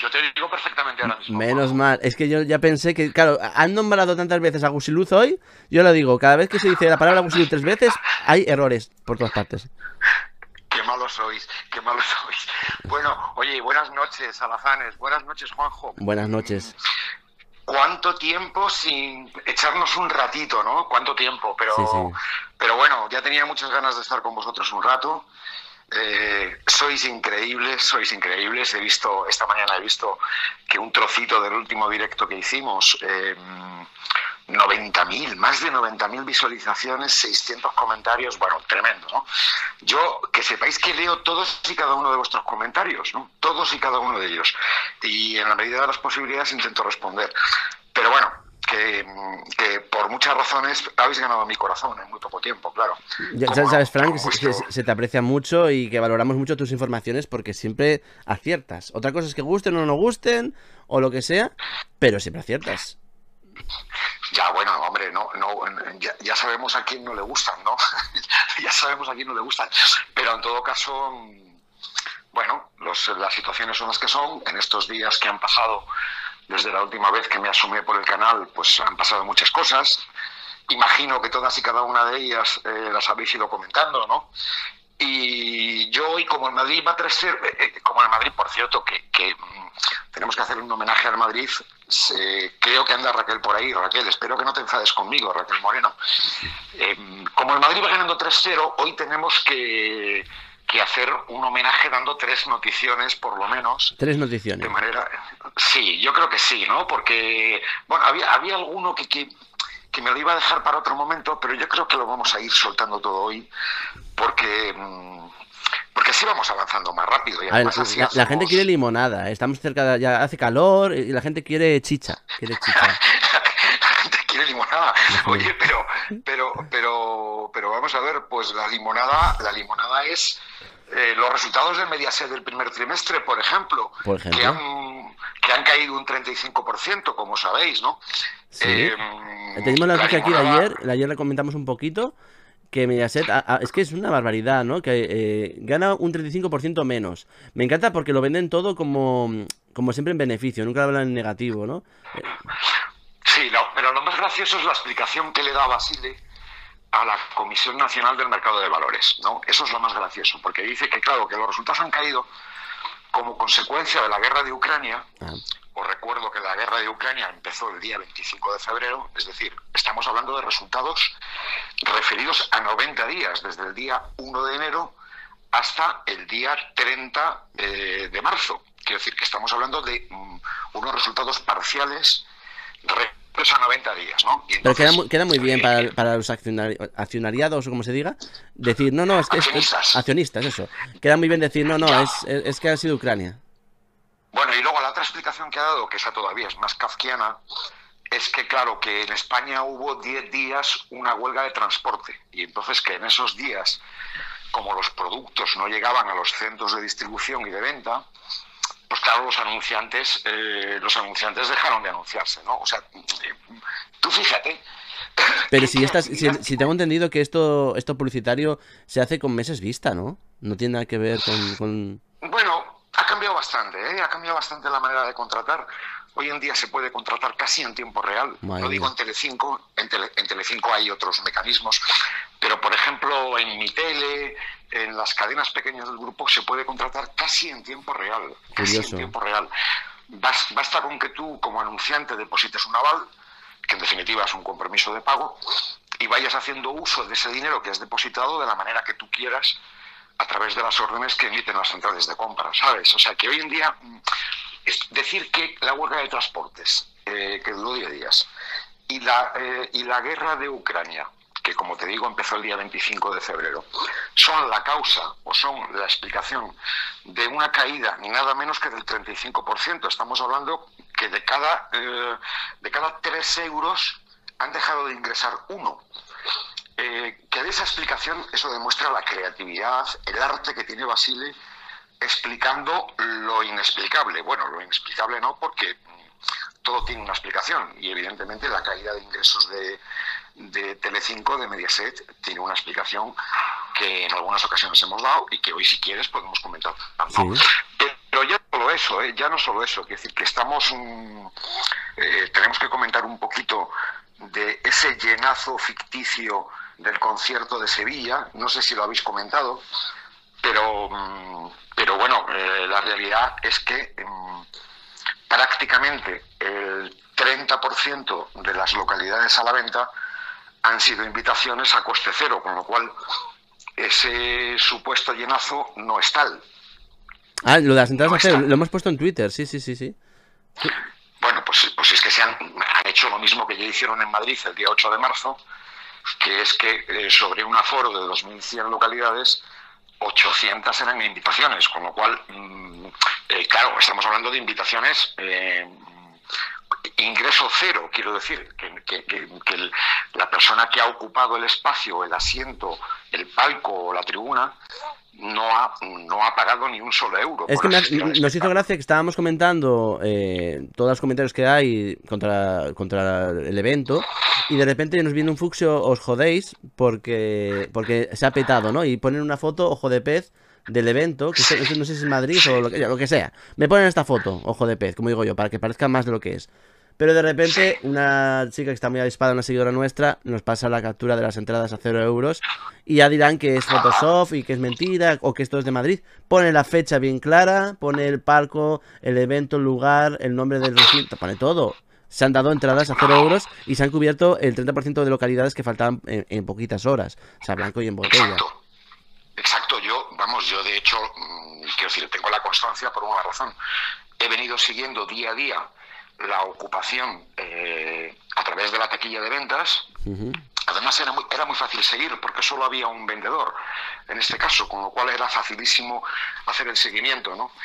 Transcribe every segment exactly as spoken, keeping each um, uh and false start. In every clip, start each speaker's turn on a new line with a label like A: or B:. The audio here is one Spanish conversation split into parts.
A: yo te digo perfectamente ahora mismo.
B: Menos mal, es que yo ya pensé que, claro, han nombrado tantas veces a Gusiluz hoy, yo lo digo, cada vez que se dice la palabra Gusiluz tres veces, hay errores por todas partes.
A: Qué malos sois, qué malos sois. Bueno, oye, buenas noches, Alazanes, buenas noches, Juanjo.
B: Buenas noches.
A: ¿Cuánto tiempo sin echarnos un ratito, ¿no? ¿Cuánto tiempo? Pero,
B: Sí, sí.
A: pero bueno, ya tenía muchas ganas de estar con vosotros un rato. Eh, sois increíbles, sois increíbles. He visto, esta mañana he visto que un trocito del último directo que hicimos, eh, noventa mil, más de noventa mil visualizaciones, seiscientos comentarios, bueno, tremendo, ¿no? Yo, que sepáis que leo todos y cada uno de vuestros comentarios, ¿no? Todos y cada uno de ellos. Y en la medida de las posibilidades intento responder. Pero bueno, que, que por muchas razones habéis ganado mi corazón en muy poco tiempo, claro.
B: Ya,
A: Como,
B: sabes, Frank, que
A: vuestro...
B: se, se te aprecia mucho y que valoramos mucho tus informaciones porque siempre aciertas. Otra cosa es que gusten o no gusten o lo que sea, pero siempre aciertas.
A: Ya, bueno, hombre, no, no, ya, ya sabemos a quién no le gustan, ¿no? Ya sabemos a quién no le gustan. Pero en todo caso, bueno, los, las situaciones son las que son. En estos días que han pasado, desde la última vez que me asomé por el canal, pues han pasado muchas cosas. Imagino que todas y cada una de ellas eh, las habéis ido comentando, ¿no? Y yo hoy, como el Madrid va tres cero, eh, como el Madrid, por cierto, que, que mm, tenemos que hacer un homenaje al Madrid, se, creo que anda Raquel por ahí. Raquel, espero que no te enfades conmigo, Raquel Moreno. Eh, como el Madrid va ganando tres cero, hoy tenemos que, que hacer un homenaje dando tres noticiones, por lo menos.
B: Tres noticiones.
A: De manera... Sí, yo creo que sí, ¿no? Porque, bueno, había, había alguno que... que que me lo iba a dejar para otro momento, pero yo creo que lo vamos a ir soltando todo hoy, porque porque así vamos avanzando más rápido. Y además
B: a ver,
A: así
B: la,
A: hacemos...
B: la gente quiere limonada, estamos cerca de, ya hace calor y la gente quiere chicha, quiere chicha.
A: La gente quiere limonada. Oye, pero, pero, pero, pero vamos a ver, pues la limonada, la limonada es eh, los resultados del Mediaset del primer trimestre, por ejemplo,
B: por ejemplo,
A: que han, que han caído un treinta y cinco por ciento, como sabéis, ¿no?
B: Sí. Eh, Tenemos la noticia aquí de ayer, ayer la comentamos un poquito, que Mediaset, a, a, es que es una barbaridad, ¿no? Que eh, gana un treinta y cinco por ciento menos. Me encanta porque lo venden todo como, como siempre en beneficio, nunca hablan en negativo, ¿no?
A: Sí, no, pero lo más gracioso es la explicación que le da Basile a la Comisión Nacional del Mercado de Valores, ¿no? Eso es lo más gracioso, porque dice que, claro, que los resultados han caído como consecuencia de la guerra de Ucrania. Ah. Os recuerdo que la guerra de Ucrania empezó el día veinticinco de febrero, es decir, estamos hablando de resultados referidos a noventa días, desde el día uno de enero hasta el día treinta de marzo. Quiero decir que estamos hablando de um, unos resultados parciales referidos a noventa días, ¿no? Y entonces,
B: pero queda muy, queda muy bien para, para los accionari accionariados, o como se diga, decir, no, no, es que
A: accionistas.
B: Es, accionistas, eso. Queda muy bien decir, no, no, es, es, es que ha sido Ucrania.
A: Bueno, y luego la otra explicación que ha dado, que esa todavía es más kafkiana, es que, claro, que en España hubo diez días una huelga de transporte. Y entonces que en esos días, como los productos no llegaban a los centros de distribución y de venta, pues claro, los anunciantes, eh, los anunciantes dejaron de anunciarse, ¿no? O sea, eh, tú fíjate.
B: Pero si, estás, si, si tengo entendido que esto, esto publicitario se hace con meses vista, ¿no? No tiene nada que ver con... con...
A: Bueno... Ha cambiado bastante, ¿eh? Ha cambiado bastante la manera de contratar. Hoy en día se puede contratar casi en tiempo real. Madre no digo en Telecinco, en, Tele, en Telecinco hay otros mecanismos, pero por ejemplo en Mi Tele, en las cadenas pequeñas del grupo se puede contratar casi en tiempo real. Casi
B: Curioso.
A: en tiempo real. Basta con que tú como anunciante deposites un aval, que en definitiva es un compromiso de pago, y vayas haciendo uso de ese dinero que has depositado de la manera que tú quieras, a través de las órdenes que emiten las centrales de compra, ¿sabes? O sea, que hoy en día, es decir que la huelga de transportes, eh, que duró diez días, y la, eh, y la guerra de Ucrania, que como te digo empezó el día veinticinco de febrero, son la causa o son la explicación de una caída ni nada menos que del treinta y cinco por ciento. Estamos hablando que de cada, eh, de cada tres euros han dejado de ingresar uno. Eh, que de esa explicación, eso demuestra la creatividad, el arte que tiene Basile explicando lo inexplicable. Bueno, lo inexplicable no, porque todo tiene una explicación y evidentemente la caída de ingresos de, de Telecinco, de Mediaset, tiene una explicación que en algunas ocasiones hemos dado y que hoy, si quieres, podemos comentar.
B: Sí.
A: Pero ya no lo eso, ¿eh? Ya no solo eso, quiero decir que estamos, um, eh, tenemos que comentar un poquito de ese llenazo ficticio del concierto de Sevilla, no sé si lo habéis comentado, pero, um, pero bueno, eh, la realidad es que um, prácticamente el treinta por ciento de las localidades a la venta han sido invitaciones a coste cero, con lo cual ese supuesto llenazo no es tal.
B: Ah, lo de las entradas no a cero, lo hemos puesto en Twitter, sí, sí, sí, sí.
A: Bueno, pues, pues es que se han, han hecho lo mismo que ya hicieron en Madrid el día ocho de marzo, que es que eh, sobre un aforo de dos mil cien localidades, ochocientas eran invitaciones, con lo cual, mmm, eh, claro, estamos hablando de invitaciones... Eh, ingreso cero, quiero decir, que, que, que, que el, la persona que ha ocupado el espacio, el asiento, el palco o la tribuna, no ha, no ha pagado ni un solo euro.
B: Es que me ha, nos hizo gracia que estábamos comentando eh, todos los comentarios que hay contra, contra el evento y de repente nos viene un fucsia, os jodéis, porque, porque se ha petado, ¿no? Y ponen una foto, ojo de pez, del evento, que sí. no sé si es Madrid o lo que, lo que sea. Me ponen esta foto, ojo de pez, como digo yo, para que parezca más de lo que es. Pero de repente una chica que está muy avispada, una seguidora nuestra, nos pasa la captura de las entradas a cero euros y ya dirán que es Photoshop y que es mentira o que esto es de Madrid. Pone la fecha bien clara, pone el palco, el evento, el lugar, el nombre del recinto, pone todo. Se han dado entradas a cero euros y se han cubierto el treinta por ciento de localidades que faltaban en, en poquitas horas. O sea, blanco y en botella.
A: Exacto. Exacto, yo, vamos, yo de hecho, quiero decir, tengo la constancia por una razón. He venido siguiendo día a día la ocupación eh, a través de la taquilla de ventas. Uh-huh. Además era muy, era muy fácil seguir porque solo había un vendedor en este caso, con lo cual era facilísimo hacer el seguimiento, ¿no?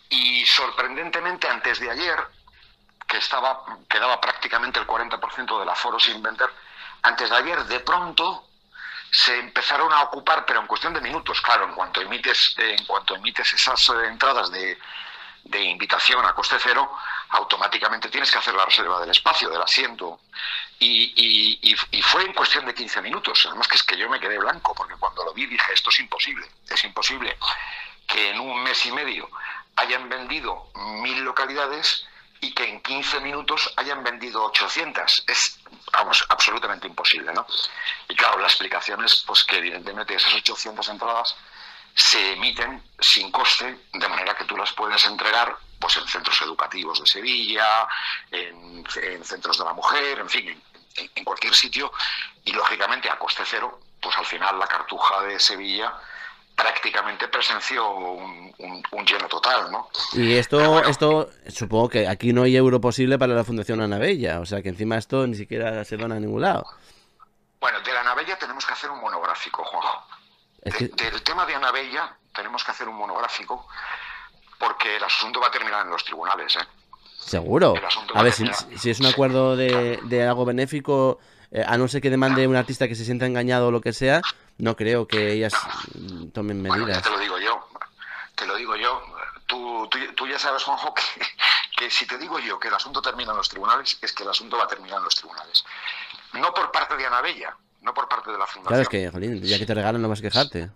A: Y sorprendentemente antes de ayer, que estaba quedaba prácticamente el cuarenta por ciento del aforo sin vender, antes de ayer de pronto se empezaron a ocupar, pero en cuestión de minutos, claro, en cuanto emites, eh, en cuanto emites esas eh, entradas de de invitación a coste cero, automáticamente tienes que hacer la reserva del espacio, del asiento. Y, y, y, y fue en cuestión de quince minutos. Además que es que yo me quedé blanco, porque cuando lo vi dije, esto es imposible. Es imposible que en un mes y medio hayan vendido mil localidades y que en quince minutos hayan vendido ochocientas. Es, vamos, absolutamente imposible, ¿no? Y claro, la explicación es pues, que evidentemente esas ochocientas entradas se emiten sin coste, de manera que tú las puedes entregar pues en centros educativos de Sevilla, en, en centros de la mujer, en fin, en, en cualquier sitio, y lógicamente a coste cero, pues al final la Cartuja de Sevilla prácticamente presenció un, un, un lleno total, ¿no?
B: Y esto, bueno, esto supongo que aquí no hay euro posible para la Fundación Ana Bella, o sea que encima esto ni siquiera se dona a ningún lado.
A: Bueno, de la Ana Bella tenemos que hacer un monográfico, Juanjo. Es que... de, del tema de Ana Bella tenemos que hacer un monográfico porque el asunto va a terminar en los tribunales, ¿eh?
B: Seguro. A ver, si, si es un acuerdo de, de algo benéfico, eh, a no ser que demande un artista que se sienta engañado o lo que sea, no creo que ellas tomen medidas.
A: Bueno, ya te lo digo yo, te lo digo yo. Tú, tú, tú ya sabes, Juanjo, que, que si te digo yo que el asunto termina en los tribunales, es que el asunto va a terminar en los tribunales. No por parte de Ana Bella, no por parte de la Fundación.
B: Claro, es que, jolín, ya que te regalan no vas a quejarte.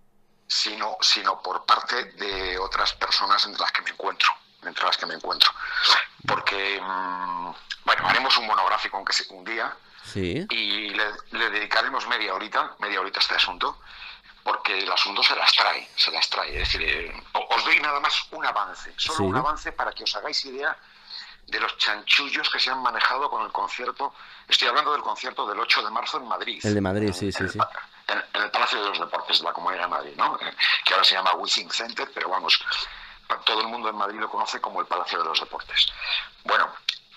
A: Sino, sino por parte de otras personas entre las que me encuentro, entre las que me encuentro. Porque, mmm, bueno, haremos un monográfico aunque sea un día,
B: sí,
A: y le, le dedicaremos media horita, media horita a este asunto, porque el asunto se las trae, se las trae. Es decir, eh, os doy nada más un avance, solo sí. un avance para que os hagáis idea de los chanchullos que se han manejado con el concierto. Estoy hablando del concierto del ocho de marzo en Madrid.
B: El de Madrid, sí,
A: en,
B: sí,
A: en
B: sí.
A: El, en, en el Palacio de los Deportes de la Comunidad de Madrid, ¿no? Que ahora se llama Wishing Center, pero vamos, todo el mundo en Madrid lo conoce como el Palacio de los Deportes. Bueno,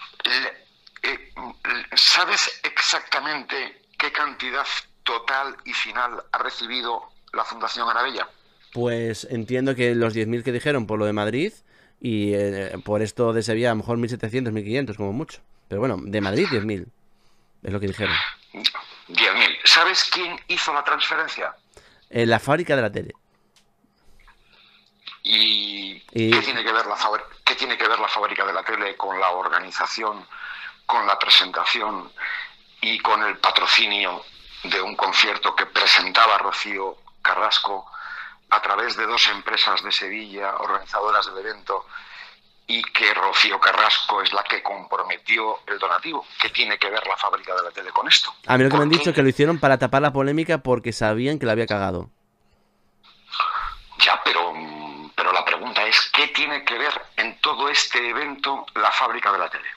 A: le, eh, ¿sabes exactamente qué cantidad total y final ha recibido la Fundación Ana Bella?
B: Pues entiendo que los diez mil que dijeron por lo de Madrid y eh, por esto de Sevilla a lo mejor mil setecientos, mil quinientos como mucho. Pero bueno, de Madrid diez mil, es lo que dijeron.
A: diez mil. ¿Sabes quién hizo la transferencia?
B: En la fábrica de la tele.
A: ¿Y,
B: y...
A: ¿Qué, tiene que ver la qué tiene que ver la fábrica de la tele con la organización, con la presentación y con el patrocinio de un concierto que presentaba Rocío Carrasco a través de dos empresas de Sevilla, organizadoras del evento, y que Rocío Carrasco es la que comprometió el donativo. ¿Qué tiene que ver la fábrica de la tele con esto?
B: A mí lo que me han dicho es que lo hicieron para tapar la polémica porque sabían que la había cagado.
A: Ya, pero, pero la pregunta es, ¿qué tiene que ver en todo este evento la fábrica de la tele?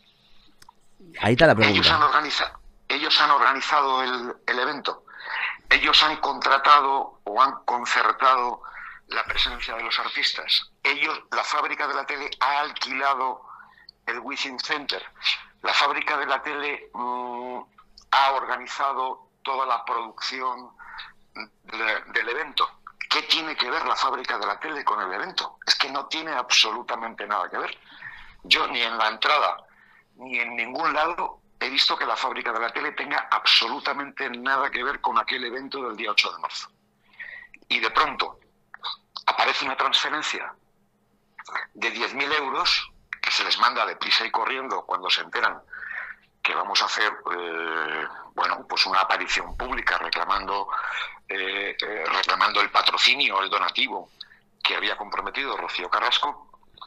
B: Ahí está la pregunta.
A: Ellos han organizado, ellos han organizado el, el evento. Ellos han contratado o han concertado la presencia de los artistas. Ellos, la fábrica de la tele ha alquilado el Within Center. La fábrica de la tele mmm, ha organizado toda la producción de, del evento. ¿Qué tiene que ver la fábrica de la tele con el evento? Es que no tiene absolutamente nada que ver. Yo ni en la entrada ni en ningún lado he visto que la fábrica de la tele tenga absolutamente nada que ver con aquel evento del día ocho de marzo. Y de pronto aparece una transferencia de diez mil euros que se les manda deprisa y corriendo cuando se enteran que vamos a hacer eh, bueno, pues una aparición pública reclamando, eh, eh, reclamando el patrocinio, el donativo que había comprometido Rocío Carrasco.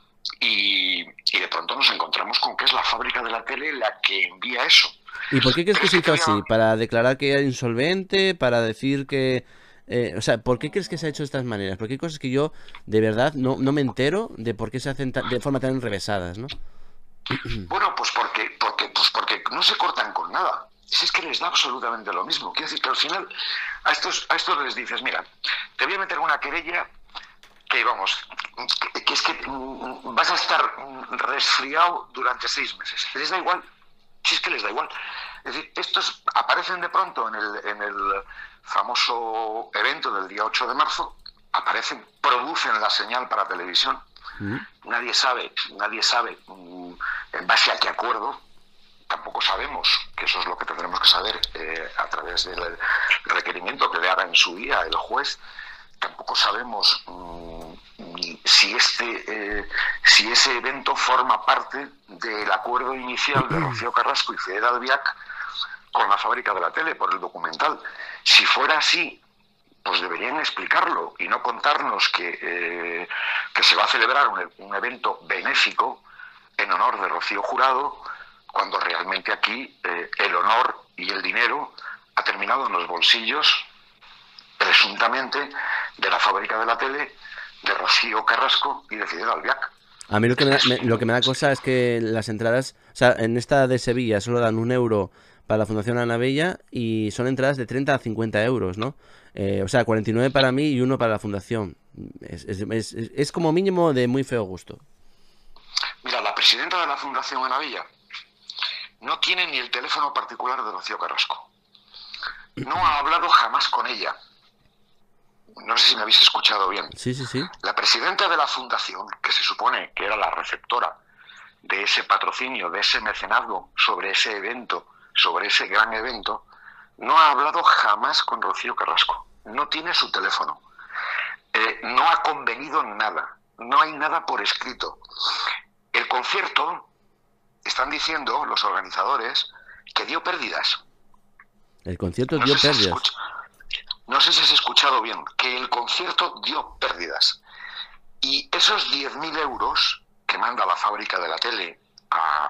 A: Y, y de pronto nos encontramos con que es la fábrica de la tele la que envía eso.
B: ¿Y por qué crees que se hizo así? ¿Para declarar que era insolvente? ¿Para decir que...? Eh, o sea, ¿por qué crees que se ha hecho de estas maneras? Porque hay cosas que yo, de verdad, no, no me entero de por qué se hacen de forma tan enrevesadas, ¿no?
A: Bueno, pues porque, porque, pues porque no se cortan con nada. Si es que les da absolutamente lo mismo. Quiero decir que al final a estos, a estos les dices, mira, te voy a meter una querella que, vamos, que, que es que mm, vas a estar resfriado durante seis meses. Les da igual. Si es que les da igual. Es decir, estos aparecen de pronto en el, en el famoso evento del día ocho de marzo, aparecen, producen la señal para televisión. ¿Mm? Nadie sabe, nadie sabe mm, en base a qué acuerdo. Tampoco sabemos, que eso es lo que tendremos que saber eh, a través del requerimiento que le haga en su día el juez. Tampoco sabemos mmm, si este eh, si ese evento forma parte del acuerdo inicial de Rocío Carrasco y Fidel Albiac con la fábrica de la tele por el documental. Si fuera así, pues deberían explicarlo y no contarnos que, eh, que se va a celebrar un, un evento benéfico en honor de Rocío Jurado, cuando realmente aquí eh, el honor y el dinero ha terminado en los bolsillos, presuntamente, de la fábrica de la tele, de Rocío Carrasco y de Fidel Albiac.
B: A mí lo que me da, me, lo que me da cosa es que las entradas, o sea, en esta de Sevilla solo dan un euro para la Fundación Ana Bella y son entradas de treinta a cincuenta euros, ¿no? Eh, o sea, cuarenta y nueve para mí y uno para la Fundación. Es, es, es, es como mínimo de muy feo gusto.
A: Mira, la presidenta de la Fundación Ana Bella no tiene ni el teléfono particular de Rocío Carrasco. No ha hablado jamás con ella. No sé si me habéis escuchado bien.
B: Sí, sí, sí.
A: La presidenta de la Fundación, que se supone que era la receptora de ese patrocinio, de ese mecenazgo sobre ese evento, sobre ese gran evento, no ha hablado jamás con Rocío Carrasco. No tiene su teléfono. Eh, no ha convenido nada. No hay nada por escrito. El concierto, están diciendo los organizadores, que dio pérdidas.
B: El concierto
A: no
B: dio
A: sé
B: pérdidas.
A: Si no sé si has escuchado bien, que el concierto dio pérdidas. Y esos diez mil euros que manda la fábrica de la tele a,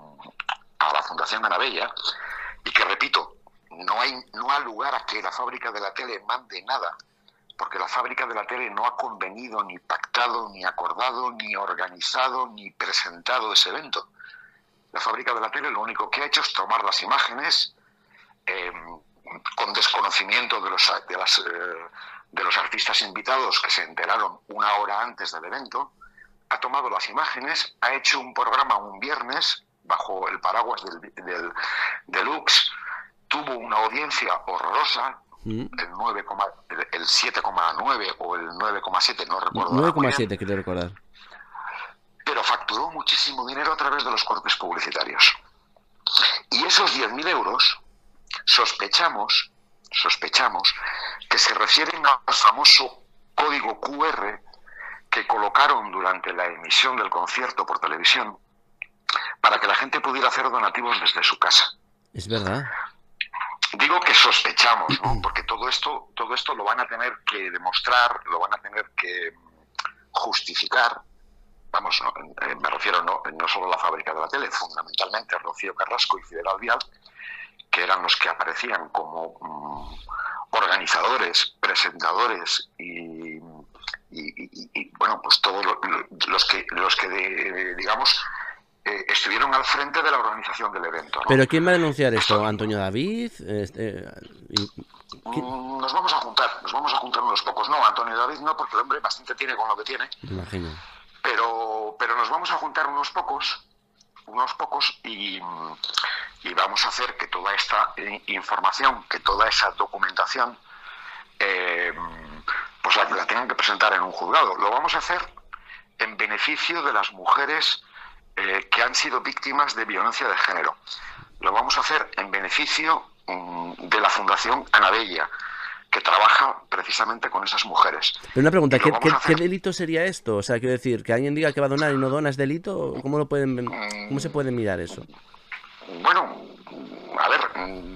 A: a la Fundación Ana Bella, y que, repito, no hay no ha lugar a que la fábrica de la tele mande nada, porque la fábrica de la tele no ha convenido, ni pactado, ni acordado, ni organizado, ni presentado ese evento. La fábrica de la tele lo único que ha hecho es tomar las imágenes eh, con desconocimiento de los, de, las, eh, de los artistas invitados que se enteraron una hora antes del evento. Ha tomado las imágenes, ha hecho un programa un viernes bajo el paraguas del, del Deluxe, tuvo una audiencia horrorosa, mm. el, nueve, el siete coma nueve o el nueve coma siete, no recuerdo.
B: nueve coma siete, quiero recordar.
A: Pero facturó muchísimo dinero a través de los cortes publicitarios. Y esos diez mil euros, sospechamos, sospechamos que se refieren al famoso código cu erre que colocaron durante la emisión del concierto por televisión para que la gente pudiera hacer donativos desde su casa.
B: Es verdad.
A: Digo que sospechamos, ¿no? Porque todo esto, todo esto lo van a tener que demostrar, lo van a tener que justificar vamos, no, eh, me refiero no, no solo a la fábrica de la tele, fundamentalmente Rocío Carrasco y Fidel Albiol, que eran los que aparecían como mmm, organizadores, presentadores y, y, y, y bueno, pues todos los que, los que de, digamos, eh, estuvieron al frente de la organización del evento, ¿no?
B: ¿Pero quién va a denunciar esto? esto ¿Antonio David? Este, y,
A: nos vamos a juntar, nos vamos a juntar unos pocos. No, Antonio David no, porque el hombre bastante tiene con lo que tiene.
B: Me imagino.
A: Pero, pero nos vamos a juntar unos pocos, unos pocos y, y vamos a hacer que toda esta información, que toda esa documentación, eh, pues la, la tengan que presentar en un juzgado. Lo vamos a hacer en beneficio de las mujeres eh, que han sido víctimas de violencia de género. Lo vamos a hacer en beneficio um, de la Fundación Anabella, que trabaja precisamente con esas mujeres.
B: Pero una pregunta, ¿qué, ¿qué, hacer... ¿qué delito sería esto? O sea, quiero decir, que alguien diga que va a donar y no dona es delito. ¿Cómo lo pueden, cómo se puede mirar eso?
A: Bueno, a ver,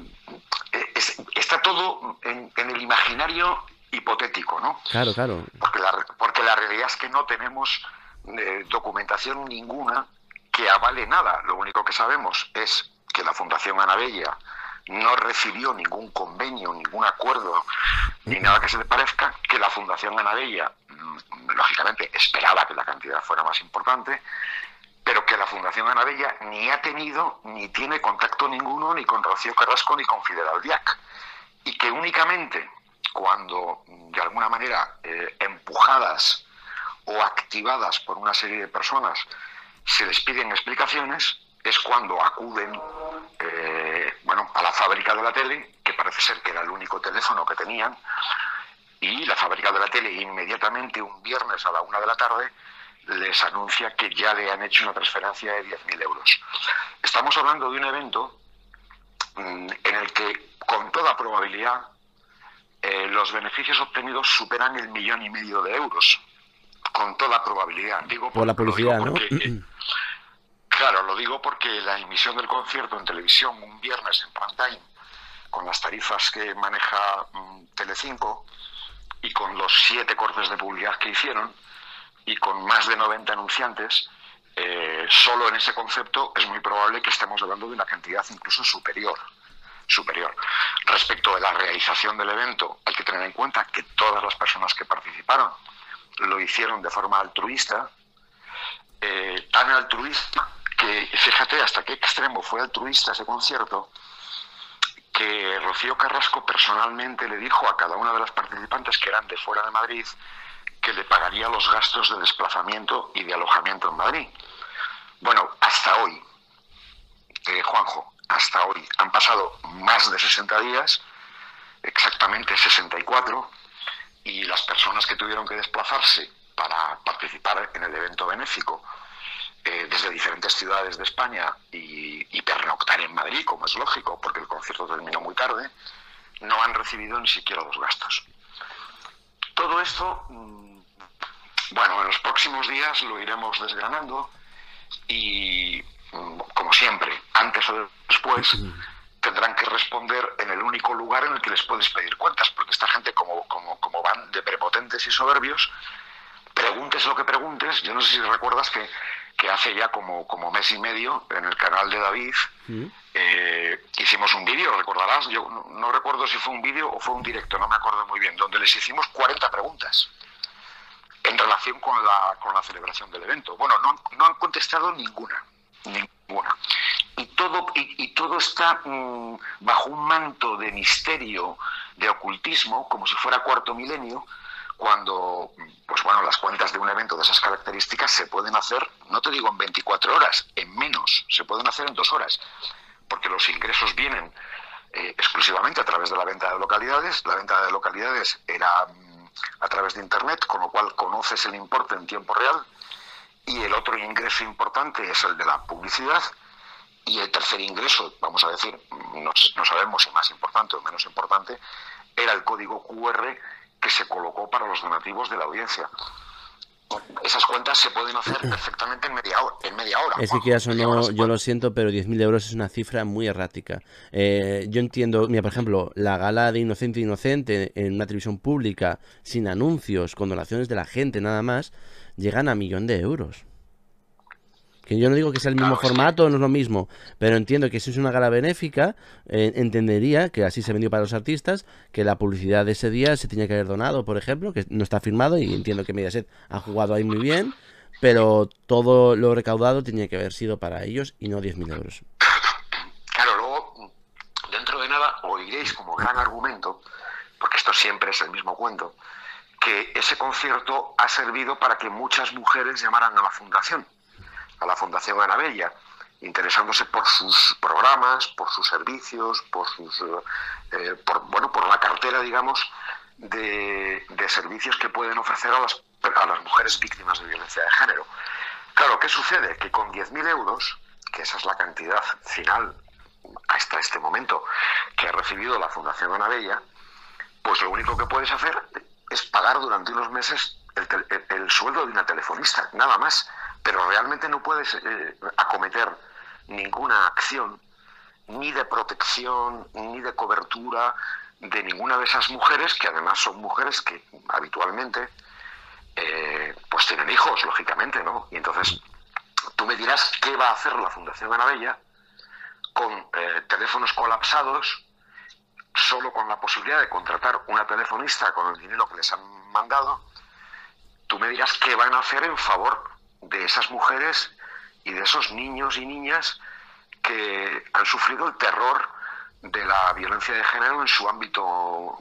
A: es, está todo en, en el imaginario hipotético, ¿no?
B: Claro, claro.
A: Porque la, porque la realidad es que no tenemos eh, documentación ninguna que avale nada. Lo único que sabemos es que la Fundación Anabella no recibió ningún convenio, ningún acuerdo, ni nada que se le parezca, que la Fundación Anabella, lógicamente, esperaba que la cantidad fuera más importante, pero que la Fundación Anabella ni ha tenido, ni tiene contacto ninguno, ni con Rocío Carrasco, ni con Fidel Albiol, y que únicamente cuando, de alguna manera, eh, empujadas o activadas por una serie de personas, se les piden explicaciones, es cuando acuden eh, bueno, a la fábrica de la tele, que parece ser que era el único teléfono que tenían, y la fábrica de la tele inmediatamente un viernes a la una de la tarde les anuncia que ya le han hecho una transferencia de diez mil euros. Estamos hablando de un evento mmm, en el que con toda probabilidad eh, los beneficios obtenidos superan el millón y medio de euros, con toda probabilidad. Digo por,
B: por la publicidad,
A: ¿no? Porque,
B: ¿no?
A: Claro, lo digo porque la emisión del concierto en televisión un viernes en prime time, con las tarifas que maneja um, Telecinco y con los siete cortes de publicidad que hicieron y con más de noventa anunciantes, eh, solo en ese concepto es muy probable que estemos hablando de una cantidad incluso superior. superior. Respecto de la realización del evento, hay que tener en cuenta que todas las personas que participaron lo hicieron de forma altruista, eh, tan altruista que, fíjate hasta qué extremo fue altruista ese concierto, que Rocío Carrasco personalmente le dijo a cada una de las participantes que eran de fuera de Madrid que le pagaría los gastos de desplazamiento y de alojamiento en Madrid. Bueno, hasta hoy, eh, Juanjo, hasta hoy han pasado más de sesenta días, exactamente sesenta y cuatro, y las personas que tuvieron que desplazarse para participar en el evento benéfico eh, desde diferentes ciudades de España y, y pernoctar en Madrid, como es lógico, porque el concierto terminó muy tarde, no han recibido ni siquiera los gastos. Todo esto, bueno, en los próximos días lo iremos desgranando y, como siempre, antes o después, tendrán que responder en el único lugar en el que les puedes pedir cuentas, porque esta gente, como, como, como van de prepotentes y soberbios, preguntes lo que preguntes. Yo no sé si recuerdas que, que hace ya como, como mes y medio, en el canal de David, ¿Mm? eh, hicimos un vídeo, recordarás, yo no, no recuerdo si fue un vídeo o fue un directo, no me acuerdo muy bien, donde les hicimos cuarenta preguntas en relación con la, con la celebración del evento. Bueno, no, no han contestado ninguna, ninguna. Y todo, y, y todo está mmm, bajo un manto de misterio, de ocultismo, como si fuera cuarto milenio, cuando, pues bueno, las cuentas de un evento de esas características se pueden hacer, no te digo en veinticuatro horas, en menos, se pueden hacer en dos horas, porque los ingresos vienen eh, exclusivamente a través de la venta de localidades. La venta de localidades era mmm, a través de Internet, con lo cual conoces el importe en tiempo real, y el otro ingreso importante es el de la publicidad. Y el tercer ingreso, vamos a decir, no, no sabemos si más importante o menos importante, era el código cu erre que se colocó para los donativos de la audiencia. Esas cuentas se pueden hacer perfectamente en media hora. En media hora
B: es que quieras o no, yo lo siento, pero diez mil euros es una cifra muy errática. Eh, yo entiendo, mira, por ejemplo, la gala de Inocente Inocente en una televisión pública, sin anuncios, con donaciones de la gente nada más, llegan a millón de euros. Que yo no digo que sea el mismo
A: Claro, es que-
B: formato, no es lo mismo, pero entiendo que si es una gala benéfica, eh, entendería que así se vendió para los artistas, que la publicidad de ese día se tenía que haber donado, por ejemplo, que no está firmado y entiendo que Mediaset ha jugado ahí muy bien, pero todo lo recaudado tenía que haber sido para ellos y no diez mil euros.
A: Claro, luego, dentro de nada, oiréis como gran argumento, porque esto siempre es el mismo cuento, que ese concierto ha servido para que muchas mujeres llamaran a la fundación, a la Fundación Ana Bella, interesándose por sus programas, por sus servicios, por sus, eh, por, bueno, por la cartera, digamos, de, de servicios que pueden ofrecer a las, a las mujeres víctimas de violencia de género. Claro, ¿qué sucede? Que con diez mil euros, que esa es la cantidad final hasta este momento que ha recibido la Fundación Ana Bella, pues lo único que puedes hacer es pagar durante unos meses el, el, el sueldo de una telefonista, nada más. Pero realmente no puedes eh, acometer ninguna acción, ni de protección, ni de cobertura de ninguna de esas mujeres, que además son mujeres que habitualmente eh, pues tienen hijos, lógicamente, ¿no? Y entonces tú me dirás qué va a hacer la Fundación Ana Bella con eh, teléfonos colapsados, solo con la posibilidad de contratar una telefonista con el dinero que les han mandado. Tú me dirás qué van a hacer en favor de esas mujeres y de esos niños y niñas que han sufrido el terror de la violencia de género en su ámbito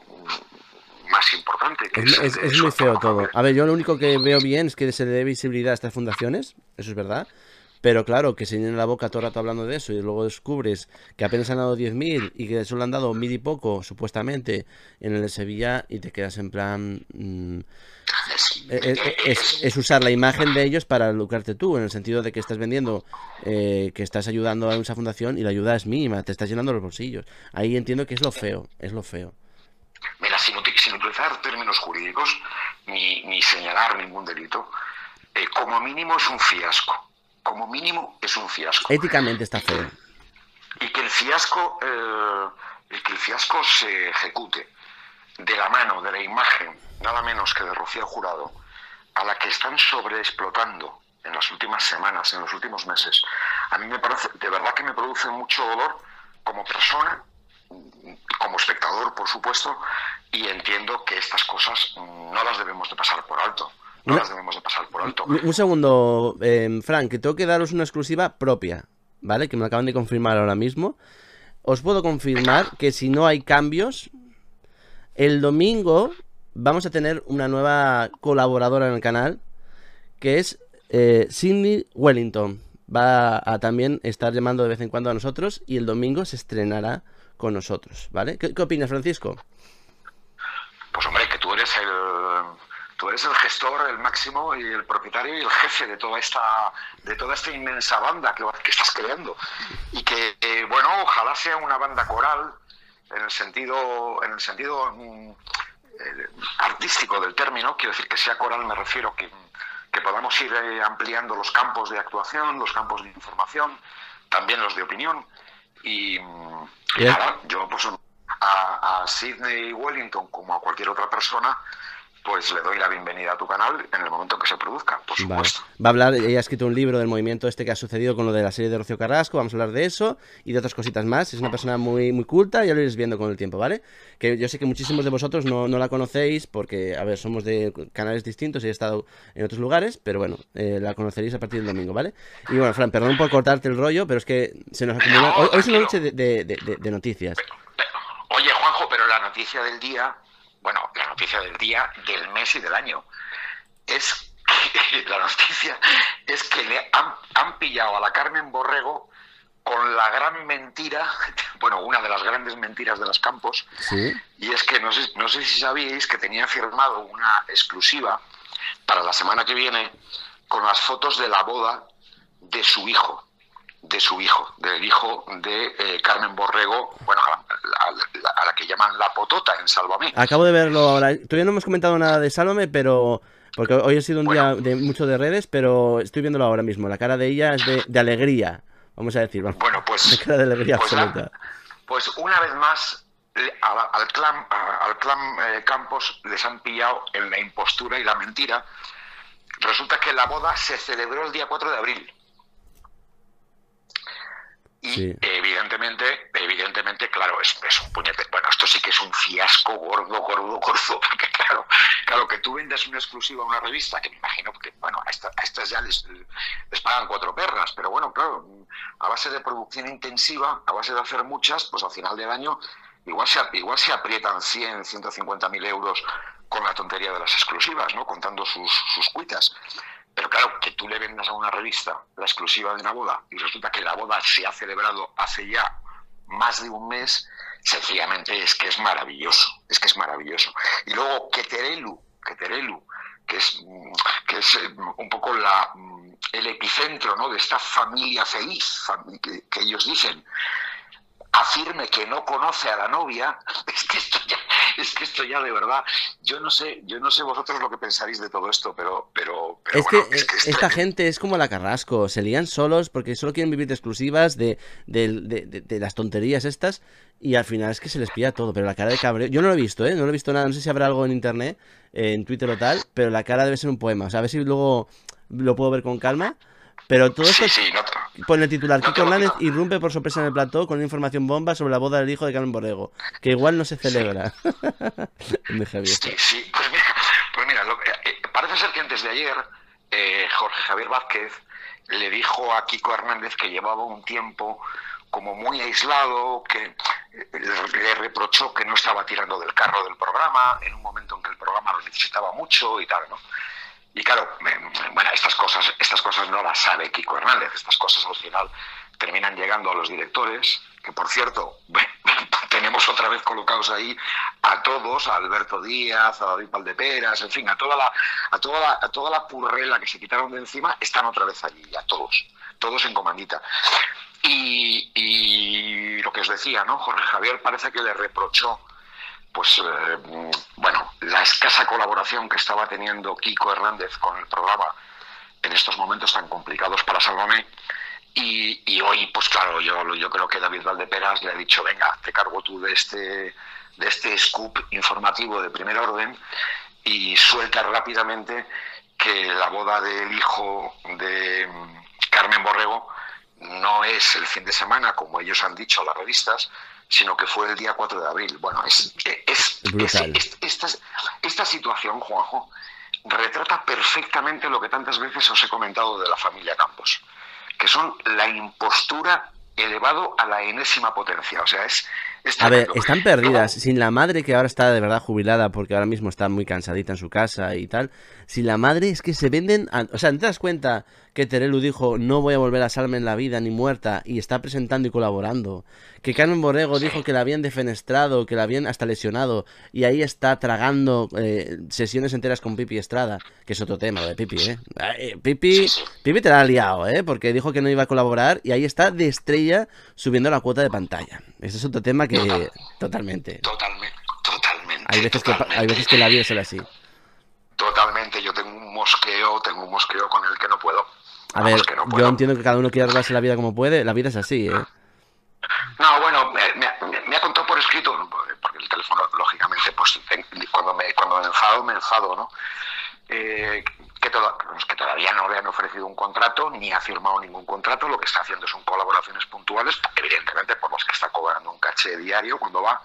A: más importante. Que
B: Es,
A: es,
B: es,
A: el de
B: es
A: su
B: muy feo
A: entorno
B: todo.
A: familiar.
B: A ver, yo lo único que veo bien es que se le dé visibilidad a estas fundaciones, eso es verdad. Pero claro, que se llenen la boca todo el rato hablando de eso y luego descubres que apenas han dado diez mil y que solo han dado mil y poco, supuestamente, en el de Sevilla y te quedas en plan... Mmm,
A: Es,
B: es,
A: es,
B: es, es usar la imagen de ellos para lucrarte tú, en el sentido de que estás vendiendo, eh, que estás ayudando a esa fundación y la ayuda es mínima, te estás llenando los bolsillos. Ahí entiendo que es lo feo, es lo feo.
A: Mira, sin, sin utilizar términos jurídicos ni, ni señalar ningún delito, eh, como mínimo es un fiasco. Como mínimo es un fiasco.
B: Éticamente está feo.
A: Y que el fiasco, eh, el que el fiasco se ejecute de la mano de la imagen, nada menos que de Rocío Jurado, a la que están sobreexplotando en las últimas semanas, en los últimos meses, a mí me parece, de verdad que me produce mucho dolor como persona, como espectador, por supuesto, y entiendo que estas cosas no las debemos de pasar por alto. No
B: Una,
A: las debemos de pasar por alto.
B: Un segundo, eh, Frank, que tengo que daros una exclusiva propia, ¿vale? Que me acaban de confirmar ahora mismo. Os puedo confirmar que si no hay cambios, el domingo vamos a tener una nueva colaboradora en el canal, que es eh, Sydney Wellington. Va a también estar llamando de vez en cuando a nosotros y el domingo se estrenará con nosotros, ¿vale? ¿Qué, qué opinas, Francisco?
A: Pues hombre, que tú eres el... Tú eres el gestor, el máximo y el propietario y el jefe de toda esta, de toda esta inmensa banda que, que estás creando. Y que, eh, bueno, ojalá sea una banda coral, en el sentido, en el sentido mm, eh, artístico del término. Quiero decir que sea coral, me refiero que, que podamos ir eh, ampliando los campos de actuación, los campos de información, también los de opinión. Y, y nada, yo pues a, a Sydney Wellington, como a cualquier otra persona, pues le doy la bienvenida a tu canal en el momento que se produzca, por supuesto.
B: Vale. Va a hablar, ella ha escrito un libro del movimiento este que ha sucedido con lo de la serie de Rocío Carrasco, vamos a hablar de eso y de otras cositas más. Es una persona muy muy culta, ya lo iréis viendo con el tiempo, ¿vale? Que yo sé que muchísimos de vosotros no, no la conocéis porque, a ver, somos de canales distintos y he estado en otros lugares, pero bueno, eh, la conoceréis a partir del domingo, ¿vale? Y bueno, Fran, perdón por cortarte el rollo, pero es que se nos acumula...
A: No,
B: hoy, hoy es una noche de, de, de, de noticias.
A: Pero, pero, oye, Juanjo, pero la noticia del día... Bueno, la noticia del día, del mes y del año, es que la noticia es que le han, han pillado a la Carmen Borrego con la gran mentira, bueno, una de las grandes mentiras de los campos,
B: ¿sí?
A: Y es que no sé, no sé si sabíais que tenía firmado una exclusiva para la semana que viene con las fotos de la boda de su hijo. de su hijo, del hijo de eh, Carmen Borrego, bueno, a la, a, la, a la que llaman la Potota en Sálvame.
B: Acabo de verlo ahora, todavía no hemos comentado nada de Sálvame, pero porque hoy ha sido un
A: bueno,
B: día de mucho de redes, pero estoy viéndolo ahora mismo, la cara de ella es de, de alegría, vamos a decir, vamos.
A: Bueno, pues,
B: la cara de alegría
A: pues,
B: absoluta.
A: La, pues una vez más al, al clan, al clan eh, Campos les han pillado en la impostura y la mentira. Resulta que la boda se celebró el día cuatro de abril.
B: sí.
A: Evidentemente, evidentemente, claro, es, es un puñete. Bueno, esto sí que es un fiasco gordo, gordo, gordo, porque claro, claro que tú vendes una exclusiva a una revista, que me imagino que, bueno, a, esta, a estas ya les, les pagan cuatro perras, pero bueno, claro, a base de producción intensiva, a base de hacer muchas, pues al final del año igual se, igual se aprietan cien, ciento cincuenta mil euros con la tontería de las exclusivas, ¿no? Contando sus, sus cuitas. Pero claro, que tú le vendas a una revista la exclusiva de una boda y resulta que la boda se ha celebrado hace ya más de un mes, sencillamente es que es maravilloso, es que es maravilloso. Y luego que Terelu, que Terelu, que es, que es un poco la, el epicentro, ¿no?, de esta familia feliz, que, que ellos dicen, afirme que no conoce a la novia, es que esto ya, es que esto ya de verdad, yo no sé, yo no sé vosotros lo que pensaréis de todo esto, pero, pero, pero
B: es,
A: bueno,
B: que,
A: es que
B: esta gente es como la Carrasco, se lían solos porque solo quieren vivir de exclusivas, de, de, de, de, de las tonterías estas, y al final es que se les pilla todo, pero la cara de cabreo, yo no lo he visto, ¿eh? No lo he visto nada, no sé si habrá algo en internet, eh, en Twitter o tal, pero la cara debe ser un poema, o sea, a ver si luego lo puedo ver con calma. Pero todo esto
A: sí, sí, no te,
B: pone el titular,
A: no
B: Kiko Hernández irrumpe por sorpresa en el plató con una información bomba sobre la boda del hijo de Carmen Borrego, que igual no se celebra.
A: Sí, sí, sí. Pues mira, pues mira lo, eh, parece ser que antes de ayer eh, Jorge Javier Vázquez le dijo a Kiko Hernández que llevaba un tiempo como muy aislado, que le reprochó que no estaba tirando del carro del programa en un momento en que el programa lo necesitaba mucho y tal, ¿no? Y claro, bueno, estas cosas, estas cosas no las sabe Kiko Hernández, estas cosas al final terminan llegando a los directores, que por cierto, bueno, tenemos otra vez colocados ahí a todos, a Alberto Díaz, a David Valdeperas, en fin, a toda la, a toda la, a toda la purrela que se quitaron de encima, están otra vez allí, a todos, todos en comandita. Y, y lo que os decía, ¿no? Jorge Javier parece que le reprochó pues eh, bueno, la escasa colaboración que estaba teniendo Kiko Hernández con el programa en estos momentos tan complicados para Sálvame, y, y hoy, pues claro, yo, yo creo que David Valdeperas le ha dicho, venga, te cargo tú de este, de este scoop informativo de primer orden y suelta rápidamente que la boda del hijo de Carmen Borrego no es el fin de semana, como ellos han dicho las revistas, sino que fue el día cuatro de abril. Bueno, es, es, es, es esta, esta situación, Juanjo, retrata perfectamente lo que tantas veces os he comentado de la familia Campos, que son la impostura elevado a la enésima potencia. O sea, es... es
B: a ver, están perdidas. Sin la madre, que ahora está de verdad jubilada porque ahora mismo está muy cansadita en su casa y tal. Sin la madre es que se venden... A... O sea, ¿no te das cuenta que Terelu dijo no voy a volver a Salme en la vida ni muerta y está presentando y colaborando? Que Carmen Borrego sí. dijo que la habían defenestrado, que la habían hasta lesionado y ahí está tragando eh, sesiones enteras con Pipi Estrada, que es otro tema, lo de Pipi, ¿eh? eh Pipi, Pipi te la ha liado, ¿eh? Porque dijo que no iba a colaborar y ahí está de estrella subiendo la cuota de pantalla. Ese es otro tema que...
A: Total,
B: totalmente.
A: Totalmente, totalmente.
B: Hay veces,
A: totalmente.
B: Que, hay veces que la vida es así.
A: Totalmente, yo tengo un mosqueo, tengo un mosqueo con el que no puedo.
B: A ver, no yo entiendo que cada uno quiere arreglarse la vida como puede, la vida es así, ¿eh?
A: No, bueno, me, me, me ha contado por escrito, porque el teléfono, lógicamente, pues cuando me, cuando me enfado, me enfado, ¿no? Eh, que, to que todavía no le han ofrecido un contrato, ni ha firmado ningún contrato, lo que está haciendo son colaboraciones puntuales, evidentemente por las que está cobrando un caché diario cuando va,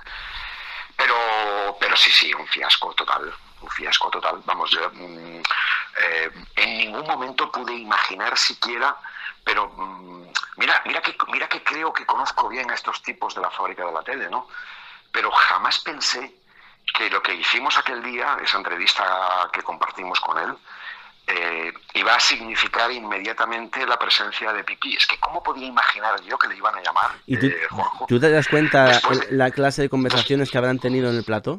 A: pero, pero sí, sí, un fiasco total, un fiasco total, vamos, yo eh, en ningún momento pude imaginar siquiera, pero mira, mira que, mira que creo que conozco bien a estos tipos de la fábrica de la tele, ¿no? Pero jamás pensé que lo que hicimos aquel día, esa entrevista que compartimos con él, eh, iba a significar inmediatamente la presencia de Pipi. Es que ¿cómo podía imaginar yo que le iban a llamar?
B: ¿Y tú,
A: eh, Juanjo?
B: ¿tú te das cuenta
A: Después,
B: la clase de conversaciones que habrán tenido en el plató?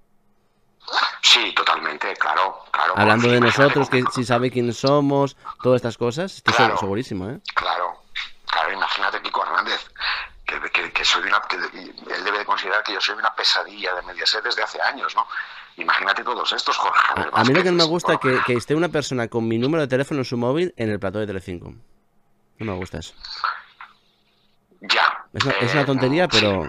A: Sí, totalmente, claro, claro.
B: Hablando de nosotros, que si sabe quiénes somos, todas estas cosas, estoy claro, segurísimo, ¿eh?
A: Claro, claro, imagínate Kiko Hernández, que, que, que soy una, que él debe de considerar que yo soy una pesadilla de Mediaset desde hace años, ¿no? Imagínate todos estos, Jorge.
B: A, a mí lo que no me gusta es bueno, que, que esté una persona con mi número de teléfono en su móvil en el plató de Telecinco. No me gusta eso.
A: Ya.
B: Es una, eh, es una tontería, pero...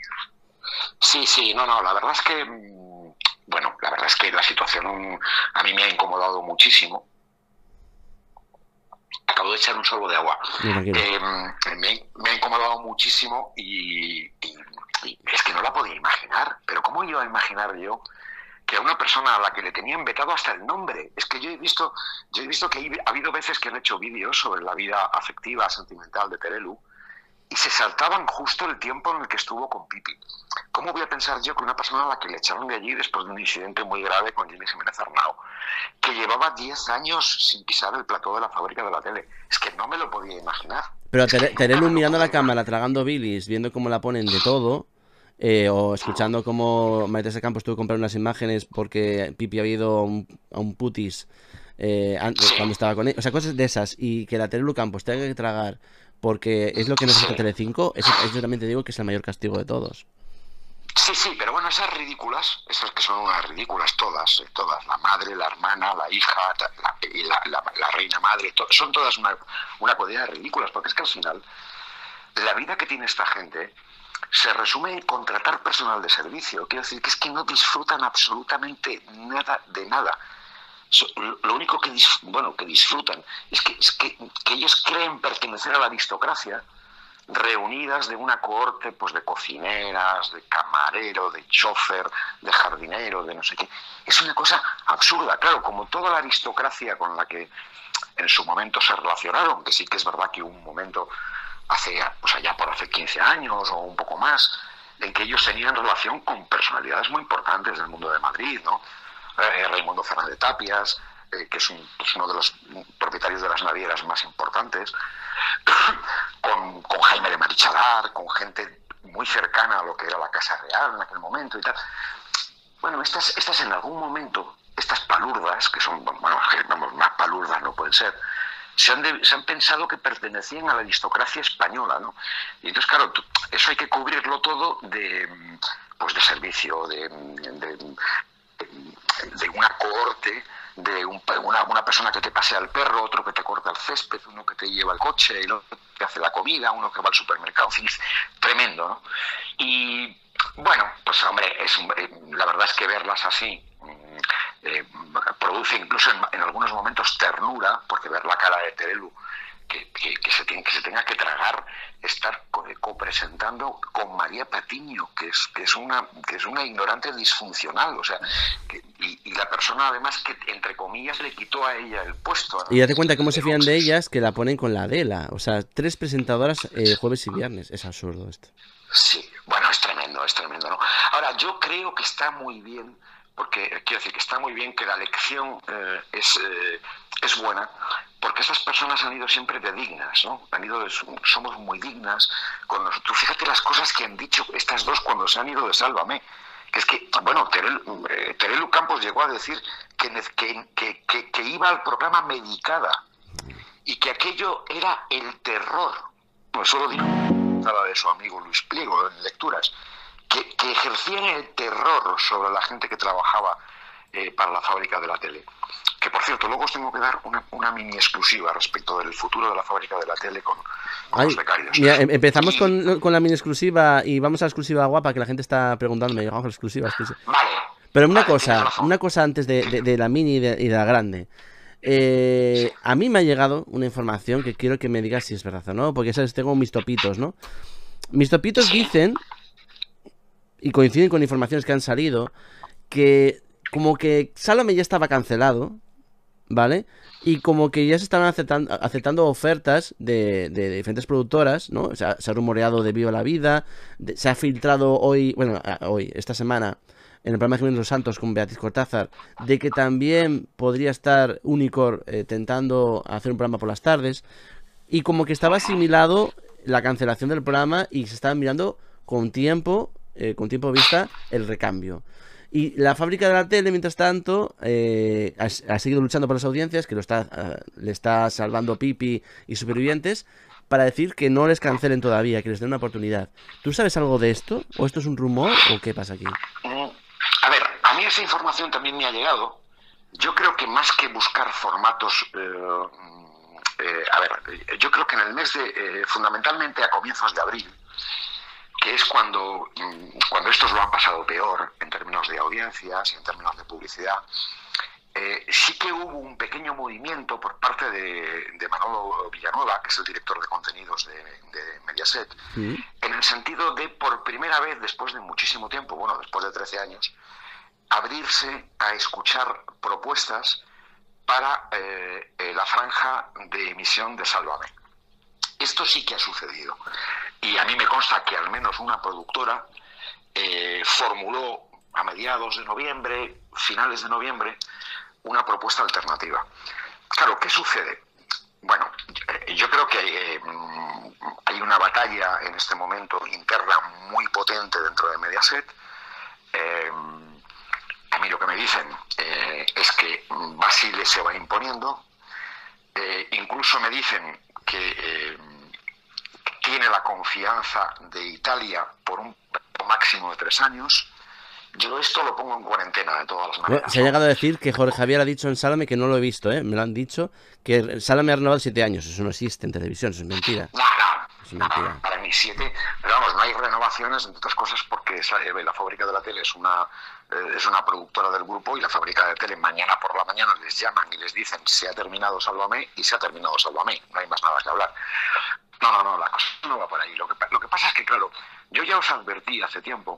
A: Sí, sí, no, no, la verdad es que... Bueno, la verdad es que la situación a mí me ha incomodado muchísimo. Acabo de echar un sorbo de agua.
B: Sí,
A: eh, me, me ha incomodado muchísimo y, y, y es que no la podía imaginar. Pero ¿cómo iba a imaginar yo que a una persona a la que le tenían vetado hasta el nombre? Es que yo he visto, yo he visto que ha habido veces que han hecho vídeos sobre la vida afectiva, sentimental de Terelu, y se saltaban justo el tiempo en el que estuvo con Pipi. ¿Cómo voy a pensar yo que una persona a la que le echaron de allí después de un incidente muy grave con Jimmy Jiménez Arnau, que llevaba diez años sin pisar el plató de la Fábrica de la Tele? Es que no me lo podía imaginar.
B: Pero Terelu mirando la cámara, tragando bilis, viendo cómo la ponen de todo, eh, o escuchando cómo Maite Campos tuvo que comprar unas imágenes porque Pipi había ido a un, a un putis eh, antes, sí. cuando estaba con él. O sea, cosas de esas. Y que la Terelu Campos tenga que tragar porque es lo que necesita sí. Telecinco, eso, eso también te digo que es el mayor castigo de todos.
A: Sí, sí, pero bueno, esas ridículas, esas que son unas ridículas todas, eh, todas, la madre, la hermana, la hija, la, la, la, la reina madre, to, son todas una, una codilla de ridículas, porque es que al final la vida que tiene esta gente se resume en contratar personal de servicio. Quiero decir que es que no disfrutan absolutamente nada de nada. Lo único que, bueno, que disfrutan es, que, es que, que ellos creen pertenecer a la aristocracia, reunidas de una cohorte pues de cocineras, de camarero, de chofer, de jardinero, de no sé qué. Es una cosa absurda, claro, como toda la aristocracia con la que en su momento se relacionaron, que sí que es verdad que hubo un momento hace, pues allá por hace quince años o un poco más, en que ellos tenían relación con personalidades muy importantes del mundo de Madrid, ¿no? Eh, Raimundo Fernández Tapias, eh, que es, un, pues uno de los propietarios de las navieras más importantes, con, con Jaime de Marichalar, con gente muy cercana a lo que era la Casa Real en aquel momento y tal. Bueno, estas, estas en algún momento, estas palurdas, que son, bueno, vamos, más palurdas no pueden ser, se han, de, se han pensado que pertenecían a la aristocracia española, ¿no? Y entonces, claro, tú, eso hay que cubrirlo todo de, pues de servicio, de, de de una cohorte, de un, una, una persona que te pasea el perro, otro que te corta el césped, uno que te lleva el coche, el otro que hace la comida, uno que va al supermercado, en fin, es tremendo, ¿no? Y bueno, pues hombre, es, la verdad es que verlas así eh, produce incluso en, en algunos momentos ternura, porque ver la cara de Terelu, que, que, que, se tiene, que se tenga que tragar estar copresentando con María Patiño, que es que es una que es una ignorante disfuncional, o sea, que, y, y la persona además que entre comillas le quitó a ella el puesto, ¿no?
B: Y date cuenta cómo se fían de ellas, que la ponen con la Adela, o sea, tres presentadoras eh, jueves y viernes, es absurdo esto.
A: Sí, bueno, es tremendo, es tremendo, ¿no? Ahora, yo creo que está muy bien, porque quiero decir que está muy bien que la lección eh, es, eh, es buena, porque esas personas han ido siempre de dignas, ¿no? Han ido de, somos muy dignas con nosotros. Fíjate las cosas que han dicho estas dos cuando se han ido de Sálvame, que es que, bueno, Terelu, eh, Terelu Campos llegó a decir que, que, que, que, que iba al programa medicada y que aquello era el terror. No solo dijo nada de su amigo Luis Pliego en lecturas, que, que ejercían el terror sobre la gente que trabajaba eh, para la Fábrica de la Tele. Que, por cierto, luego os tengo que dar una, una mini exclusiva respecto del futuro de la Fábrica de la Tele con, con
B: Ay,
A: los becarios.
B: Mira, empezamos
A: y...
B: con, con la mini exclusiva y vamos a la exclusiva guapa, que la gente está preguntándome. Vamos a la exclusiva, exclusiva.
A: Vale.
B: Pero una
A: vale,
B: cosa, una cosa antes de, de, de la mini y de, y de la grande. Eh, a mí me ha llegado una información que quiero que me digas si es verdad o no, porque sabes, tengo mis topitos, ¿no? Mis topitos dicen, y coinciden con informaciones que han salido, que como que Sálvame ya estaba cancelado, ¿vale? Y como que ya se estaban aceptando, aceptando ofertas de, de, de diferentes productoras, ¿no? O sea, se ha rumoreado de Viva la Vida, de, se ha filtrado hoy, bueno, hoy, esta semana, en el programa de Jiménez Los Santos con Beatriz Cortázar, de que también podría estar Unicor eh, tentando hacer un programa por las tardes, y como que estaba asimilado la cancelación del programa y se estaba mirando con tiempo, eh, con tiempo vista, el recambio. Y la Fábrica de la Tele, mientras tanto, eh, ha, ha seguido luchando por las audiencias, que lo está, uh, le está salvando Pipi y Supervivientes, para decir que no les cancelen todavía, que les den una oportunidad. ¿Tú sabes algo de esto? ¿O esto es un rumor? ¿O qué pasa aquí?
A: A ver, a mí esa información también me ha llegado. Yo creo que más que buscar formatos... Eh, eh, a ver, yo creo que en el mes de... Eh, fundamentalmente a comienzos de abril, que es cuando, cuando estos lo han pasado peor en términos de audiencias y en términos de publicidad, Eh, sí que hubo un pequeño movimiento por parte de, de Manolo Villanueva, que es el director de contenidos de, de Mediaset,
B: ¿Mm?
A: en el sentido de, por primera vez después de muchísimo tiempo, bueno, después de trece años, abrirse a escuchar propuestas para eh, eh, la franja de emisión de Sálvame. Esto sí que ha sucedido. Y a mí me consta que al menos una productora eh, formuló a mediados de noviembre, finales de noviembre, una propuesta alternativa. Claro, ¿qué sucede? Bueno, yo creo que eh, hay una batalla en este momento interna muy potente dentro de Mediaset. Eh, a mí lo que me dicen eh, es que Basile se va imponiendo. Eh, incluso me dicen que eh, tiene la confianza de Italia por un máximo de tres años. Yo esto lo pongo en cuarentena de todas las maneras.
B: Bueno, se ha llegado a decir que Jorge Javier ha dicho en Sálvame, que no lo he visto, ¿eh? Me lo han dicho, que Sálvame ha renovado siete años. Eso no existe en televisión, eso es mentira.
A: No, no,
B: es mentira.
A: No, para mí siete, pero vamos, no hay renovaciones, entre otras cosas, porque esa, eh, la Fábrica de la Tele es una, eh, es una productora del grupo, y la Fábrica de Tele mañana por la mañana les llaman y les dicen se ha terminado Sálvame, y se ha terminado Sálvame, no hay más nada que hablar. No, no, no, la cosa no va por ahí. Lo que, lo que pasa es que, claro, yo ya os advertí hace tiempo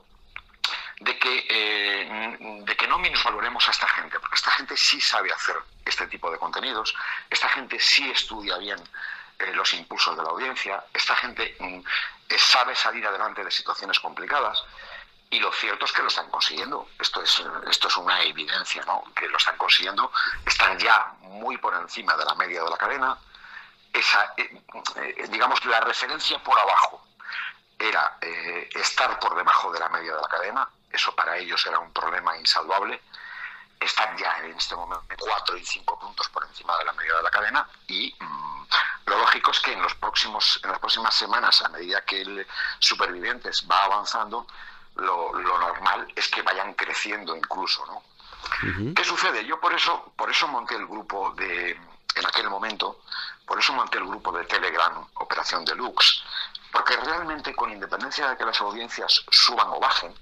A: de que, eh, de que no minusvaloremos a esta gente, porque esta gente sí sabe hacer este tipo de contenidos, esta gente sí estudia bien eh, los impulsos de la audiencia, esta gente mm, sabe salir adelante de situaciones complicadas, y lo cierto es que lo están consiguiendo. Esto es, esto es una evidencia, ¿no? Que lo están consiguiendo, están ya muy por encima de la media de la cadena. Esa, eh, eh, digamos, la referencia por abajo era eh, estar por debajo de la media de la cadena. Eso para ellos era un problema insalvable. Están ya en este momento cuatro y cinco puntos por encima de la media de la cadena, y mmm, lo lógico es que en los próximos en las próximas semanas, a medida que el Supervivientes va avanzando, lo, lo normal es que vayan creciendo incluso, ¿no? Uh-huh. ¿Qué sucede? Yo por eso por eso monté el grupo de en aquel momento, por eso monté el grupo de Telegram Operación Deluxe, porque realmente, con independencia de que las audiencias suban o bajen,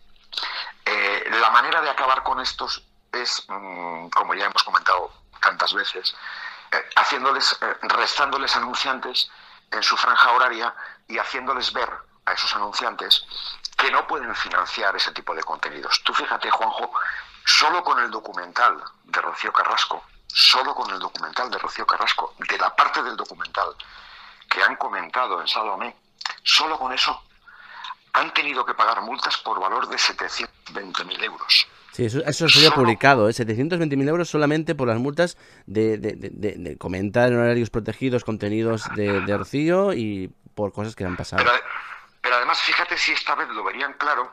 A: eh, la manera de acabar con estos es, mmm, como ya hemos comentado tantas veces, eh, haciéndoles, eh, restándoles anunciantes en su franja horaria y haciéndoles ver a esos anunciantes que no pueden financiar ese tipo de contenidos. Tú fíjate, Juanjo, solo con el documental de Rocío Carrasco, solo con el documental de Rocío Carrasco, de la parte del documental que han comentado en Sálvame, solo con eso han tenido que pagar multas por valor de setecientos veinte mil euros.
B: Sí, eso, eso se había publicado, ¿eh? setecientos veinte mil euros solamente por las multas de, de, de, de, de comentar en horarios protegidos contenidos de, de Rocío y por cosas que han pasado.
A: Pero, pero además, fíjate si esta vez lo verían claro,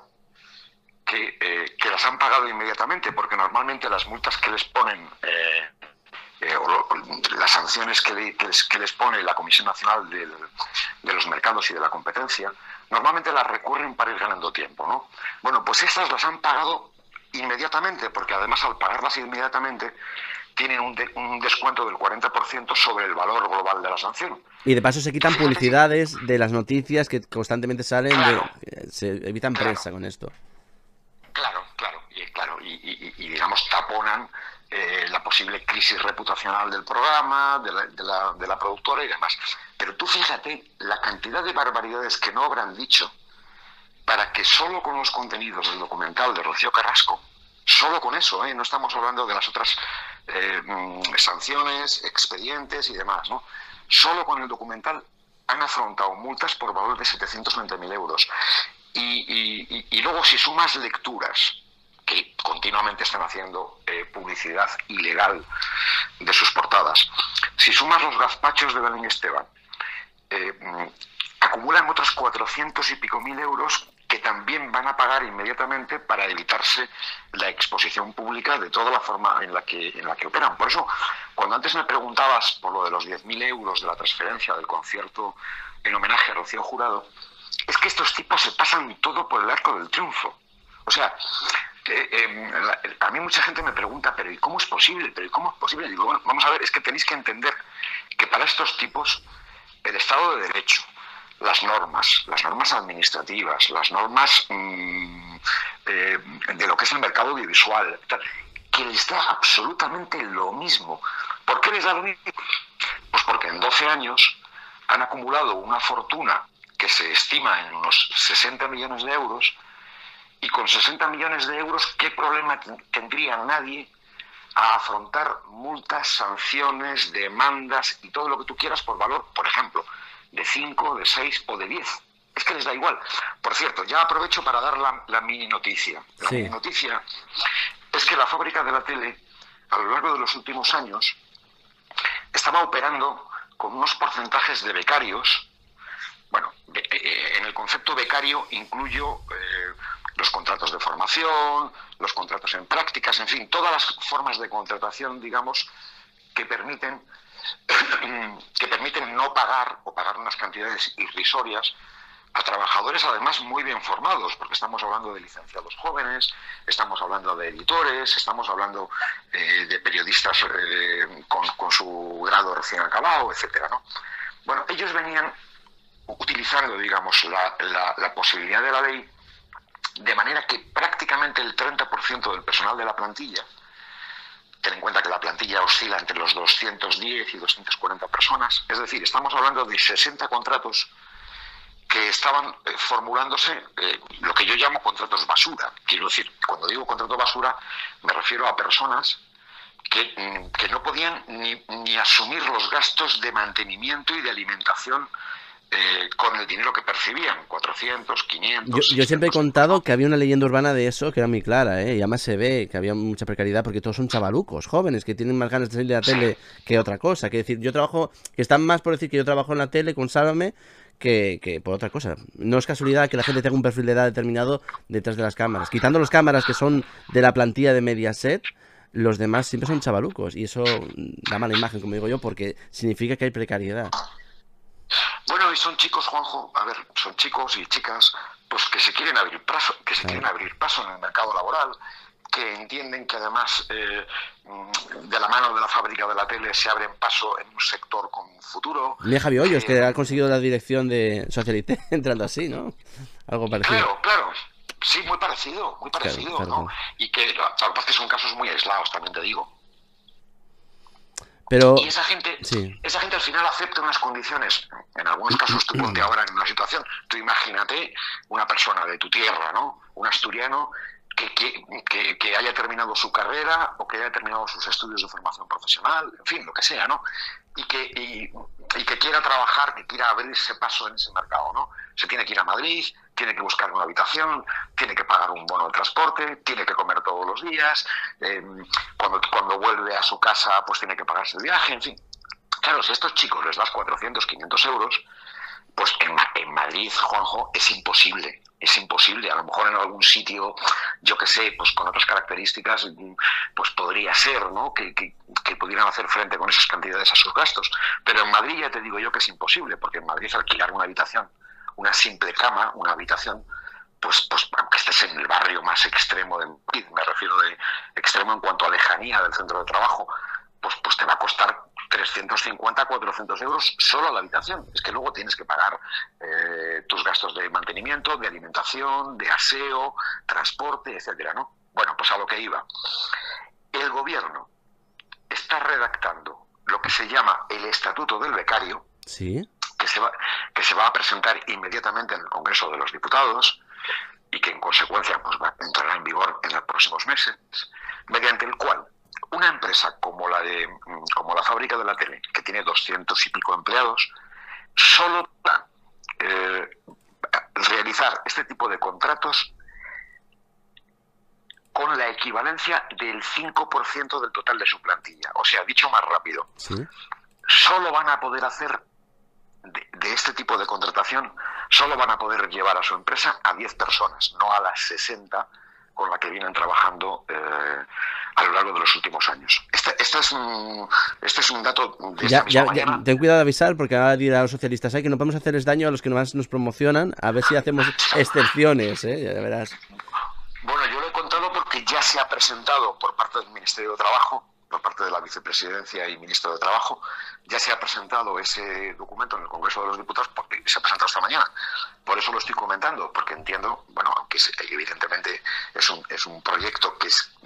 A: que, eh, que las han pagado inmediatamente, porque normalmente las multas que les ponen, eh, eh, o, lo, o las sanciones que, le, que, les, que les pone la Comisión Nacional del, de los Mercados y de la Competencia, normalmente las recurren para ir ganando tiempo, ¿no? Bueno, pues estas las han pagado inmediatamente, porque además al pagarlas inmediatamente tienen un, de, un descuento del cuarenta por ciento sobre el valor global de la sanción.
B: Y de paso se quitan publicidades de las noticias que constantemente salen, claro, de, se evitan
A: claro,
B: prensa con esto.
A: Claro, claro, y, claro, y, y, y digamos taponan eh, la posible crisis reputacional del programa, de la, de, la, de la productora y demás. Pero tú fíjate la cantidad de barbaridades que no habrán dicho para que solo con los contenidos del documental de Rocío Carrasco, solo con eso, ¿eh? No estamos hablando de las otras eh, sanciones, expedientes y demás, ¿no? Solo con el documental han afrontado multas por valor de setecientos veinte mil euros. Y, y, y luego, si sumas lecturas, que continuamente están haciendo eh, publicidad ilegal de sus portadas, si sumas los gazpachos de Belén Esteban, eh, acumulan otros cuatrocientos y pico mil euros que también van a pagar inmediatamente para evitarse la exposición pública de toda la forma en la que en la que operan. Por eso, cuando antes me preguntabas por lo de los diez mil euros de la transferencia del concierto en homenaje a Rocío Jurado, es que estos tipos se pasan todo por el arco del triunfo. O sea, eh, eh, a mí mucha gente me pregunta, pero ¿y cómo es posible? ¿Pero ¿y cómo es posible? Y digo, bueno, vamos a ver, es que tenéis que entender que para estos tipos el Estado de Derecho, las normas, las normas administrativas, las normas mmm, eh, de lo que es el mercado audiovisual, que les da absolutamente lo mismo. ¿Por qué les da lo mismo? Pues porque en doce años han acumulado una fortuna que se estima en unos sesenta millones de euros, y con sesenta millones de euros, ¿qué problema tendría nadie a afrontar multas, sanciones, demandas y todo lo que tú quieras por valor, por ejemplo, de cinco, de seis o de diez? Es que les da igual. Por cierto, ya aprovecho para dar la, la mini noticia. La
B: Sí.
A: mini noticia es que la fábrica de la tele, a lo largo de los últimos años, estaba operando con unos porcentajes de becarios. Bueno, en el concepto becario incluyo eh, los contratos de formación, los contratos en prácticas, en fin, todas las formas de contratación, digamos, que permiten, que permiten no pagar o pagar unas cantidades irrisorias a trabajadores además muy bien formados, porque estamos hablando de licenciados jóvenes, estamos hablando de editores, estamos hablando eh, de periodistas eh, con, con su grado recién acabado, etcétera, ¿no? Bueno, ellos venían utilizando, digamos, la, la, la posibilidad de la ley, de manera que prácticamente el treinta por ciento del personal de la plantilla, ten en cuenta que la plantilla oscila entre los doscientos diez y doscientas cuarenta personas, es decir, estamos hablando de sesenta contratos que estaban eh, formulándose eh, lo que yo llamo contratos basura. Quiero decir, cuando digo contrato basura, me refiero a personas que, que no podían ni, ni asumir los gastos de mantenimiento y de alimentación eh, con el dinero que percibían, cuatrocientos, quinientos...
B: Yo, yo siempre he contado que había una leyenda urbana de eso que era muy clara, ¿eh? Y además se ve que había mucha precariedad porque todos son chavalucos, jóvenes, que tienen más ganas de salir de la tele que otra cosa. Que decir, yo trabajo, que están más por decir que yo trabajo en la tele con Sálvame, Que, que por otra cosa. No es casualidad que la gente tenga un perfil de edad determinado detrás de las cámaras. Quitando las cámaras que son de la plantilla de Mediaset, los demás siempre son chavalucos. Y eso da mala imagen, como digo yo, porque significa que hay precariedad.
A: Bueno, y son chicos, Juanjo, a ver, son chicos y chicas pues que se quieren abrir paso, que se
B: Claro.
A: quieren abrir paso en el mercado laboral, que entienden que además eh, de la mano de la fábrica de la tele se abren paso en un sector con futuro.
B: Mira Javi Hoyos,
A: eh,
B: que ha conseguido la dirección de Socialité entrando así, ¿no? Algo parecido.
A: Claro, claro. Sí, muy parecido, muy parecido,
B: claro,
A: ¿no?
B: claro.
A: Y que la verdad es que son casos muy aislados, también te digo.
B: Pero
A: Y esa gente,
B: sí.
A: esa gente al final acepta unas condiciones. En algunos casos tú ponte ahora en una situación, tú imagínate una persona de tu tierra, ¿no? Un asturiano que, que, que, que haya terminado su carrera o que haya terminado sus estudios de formación profesional, en fin, lo que sea, ¿no? Y que, y, y que quiera trabajar, que quiera abrirse paso en ese mercado, ¿no? Se tiene que ir a Madrid, tiene que buscar una habitación, tiene que pagar un bono de transporte, tiene que comer todos los días, eh, cuando, cuando vuelve a su casa pues tiene que pagarse el viaje, en fin. Claro, si a estos chicos les das cuatrocientos, quinientos euros, pues en, en Madrid, Juanjo, es imposible, es imposible. A lo mejor en algún sitio, yo que sé, pues con otras características, pues podría ser, ¿no? Que, que, que pudieran hacer frente con esas cantidades a sus gastos. Pero en Madrid ya te digo yo que es imposible, porque en Madrid alquilar una habitación, una simple cama, una habitación, pues, pues aunque estés en el barrio más extremo de Madrid, me refiero de extremo en cuanto a lejanía del centro de trabajo, pues, pues te va a costar trescientos cincuenta, cuatrocientos euros solo la habitación. Es que luego tienes que pagar eh, tus gastos de mantenimiento, de alimentación, de aseo, transporte, etcétera, ¿no? Bueno, pues a lo que iba. El gobierno está redactando lo que se llama el Estatuto del Becario,
B: Sí.
A: que se va, que se va a presentar inmediatamente en el Congreso de los Diputados y que en consecuencia pues, va, entrará en vigor en los próximos meses, mediante el cual una empresa como la de como la fábrica de la tele, que tiene doscientos y pico empleados, solo va eh, realizar este tipo de contratos con la equivalencia del cinco por ciento del total de su plantilla. O sea, dicho más rápido,
B: Sí.
A: solo van a poder hacer de, de este tipo de contratación, solo van a poder llevar a su empresa a diez personas, no a las sesenta con la que vienen trabajando eh, a lo largo de los últimos años. Este, este, es, un, este es un dato de
B: Ya,
A: esta misma
B: ya,
A: mañana.
B: ya, ten cuidado de avisar porque ahora dirán los socialistas, ¿eh? Que no podemos hacerles daño a los que más nos promocionan, a ver si hacemos excepciones, ¿eh? Ya verás.
A: Bueno, yo lo he contado porque ya se ha presentado por parte del Ministerio de Trabajo, por parte de la Vicepresidencia y Ministro de Trabajo, ya se ha presentado ese documento en el Congreso de los Diputados, porque se ha presentado esta mañana. Por eso lo estoy comentando, porque entiendo, bueno, que es, evidentemente es un, es un proyecto que es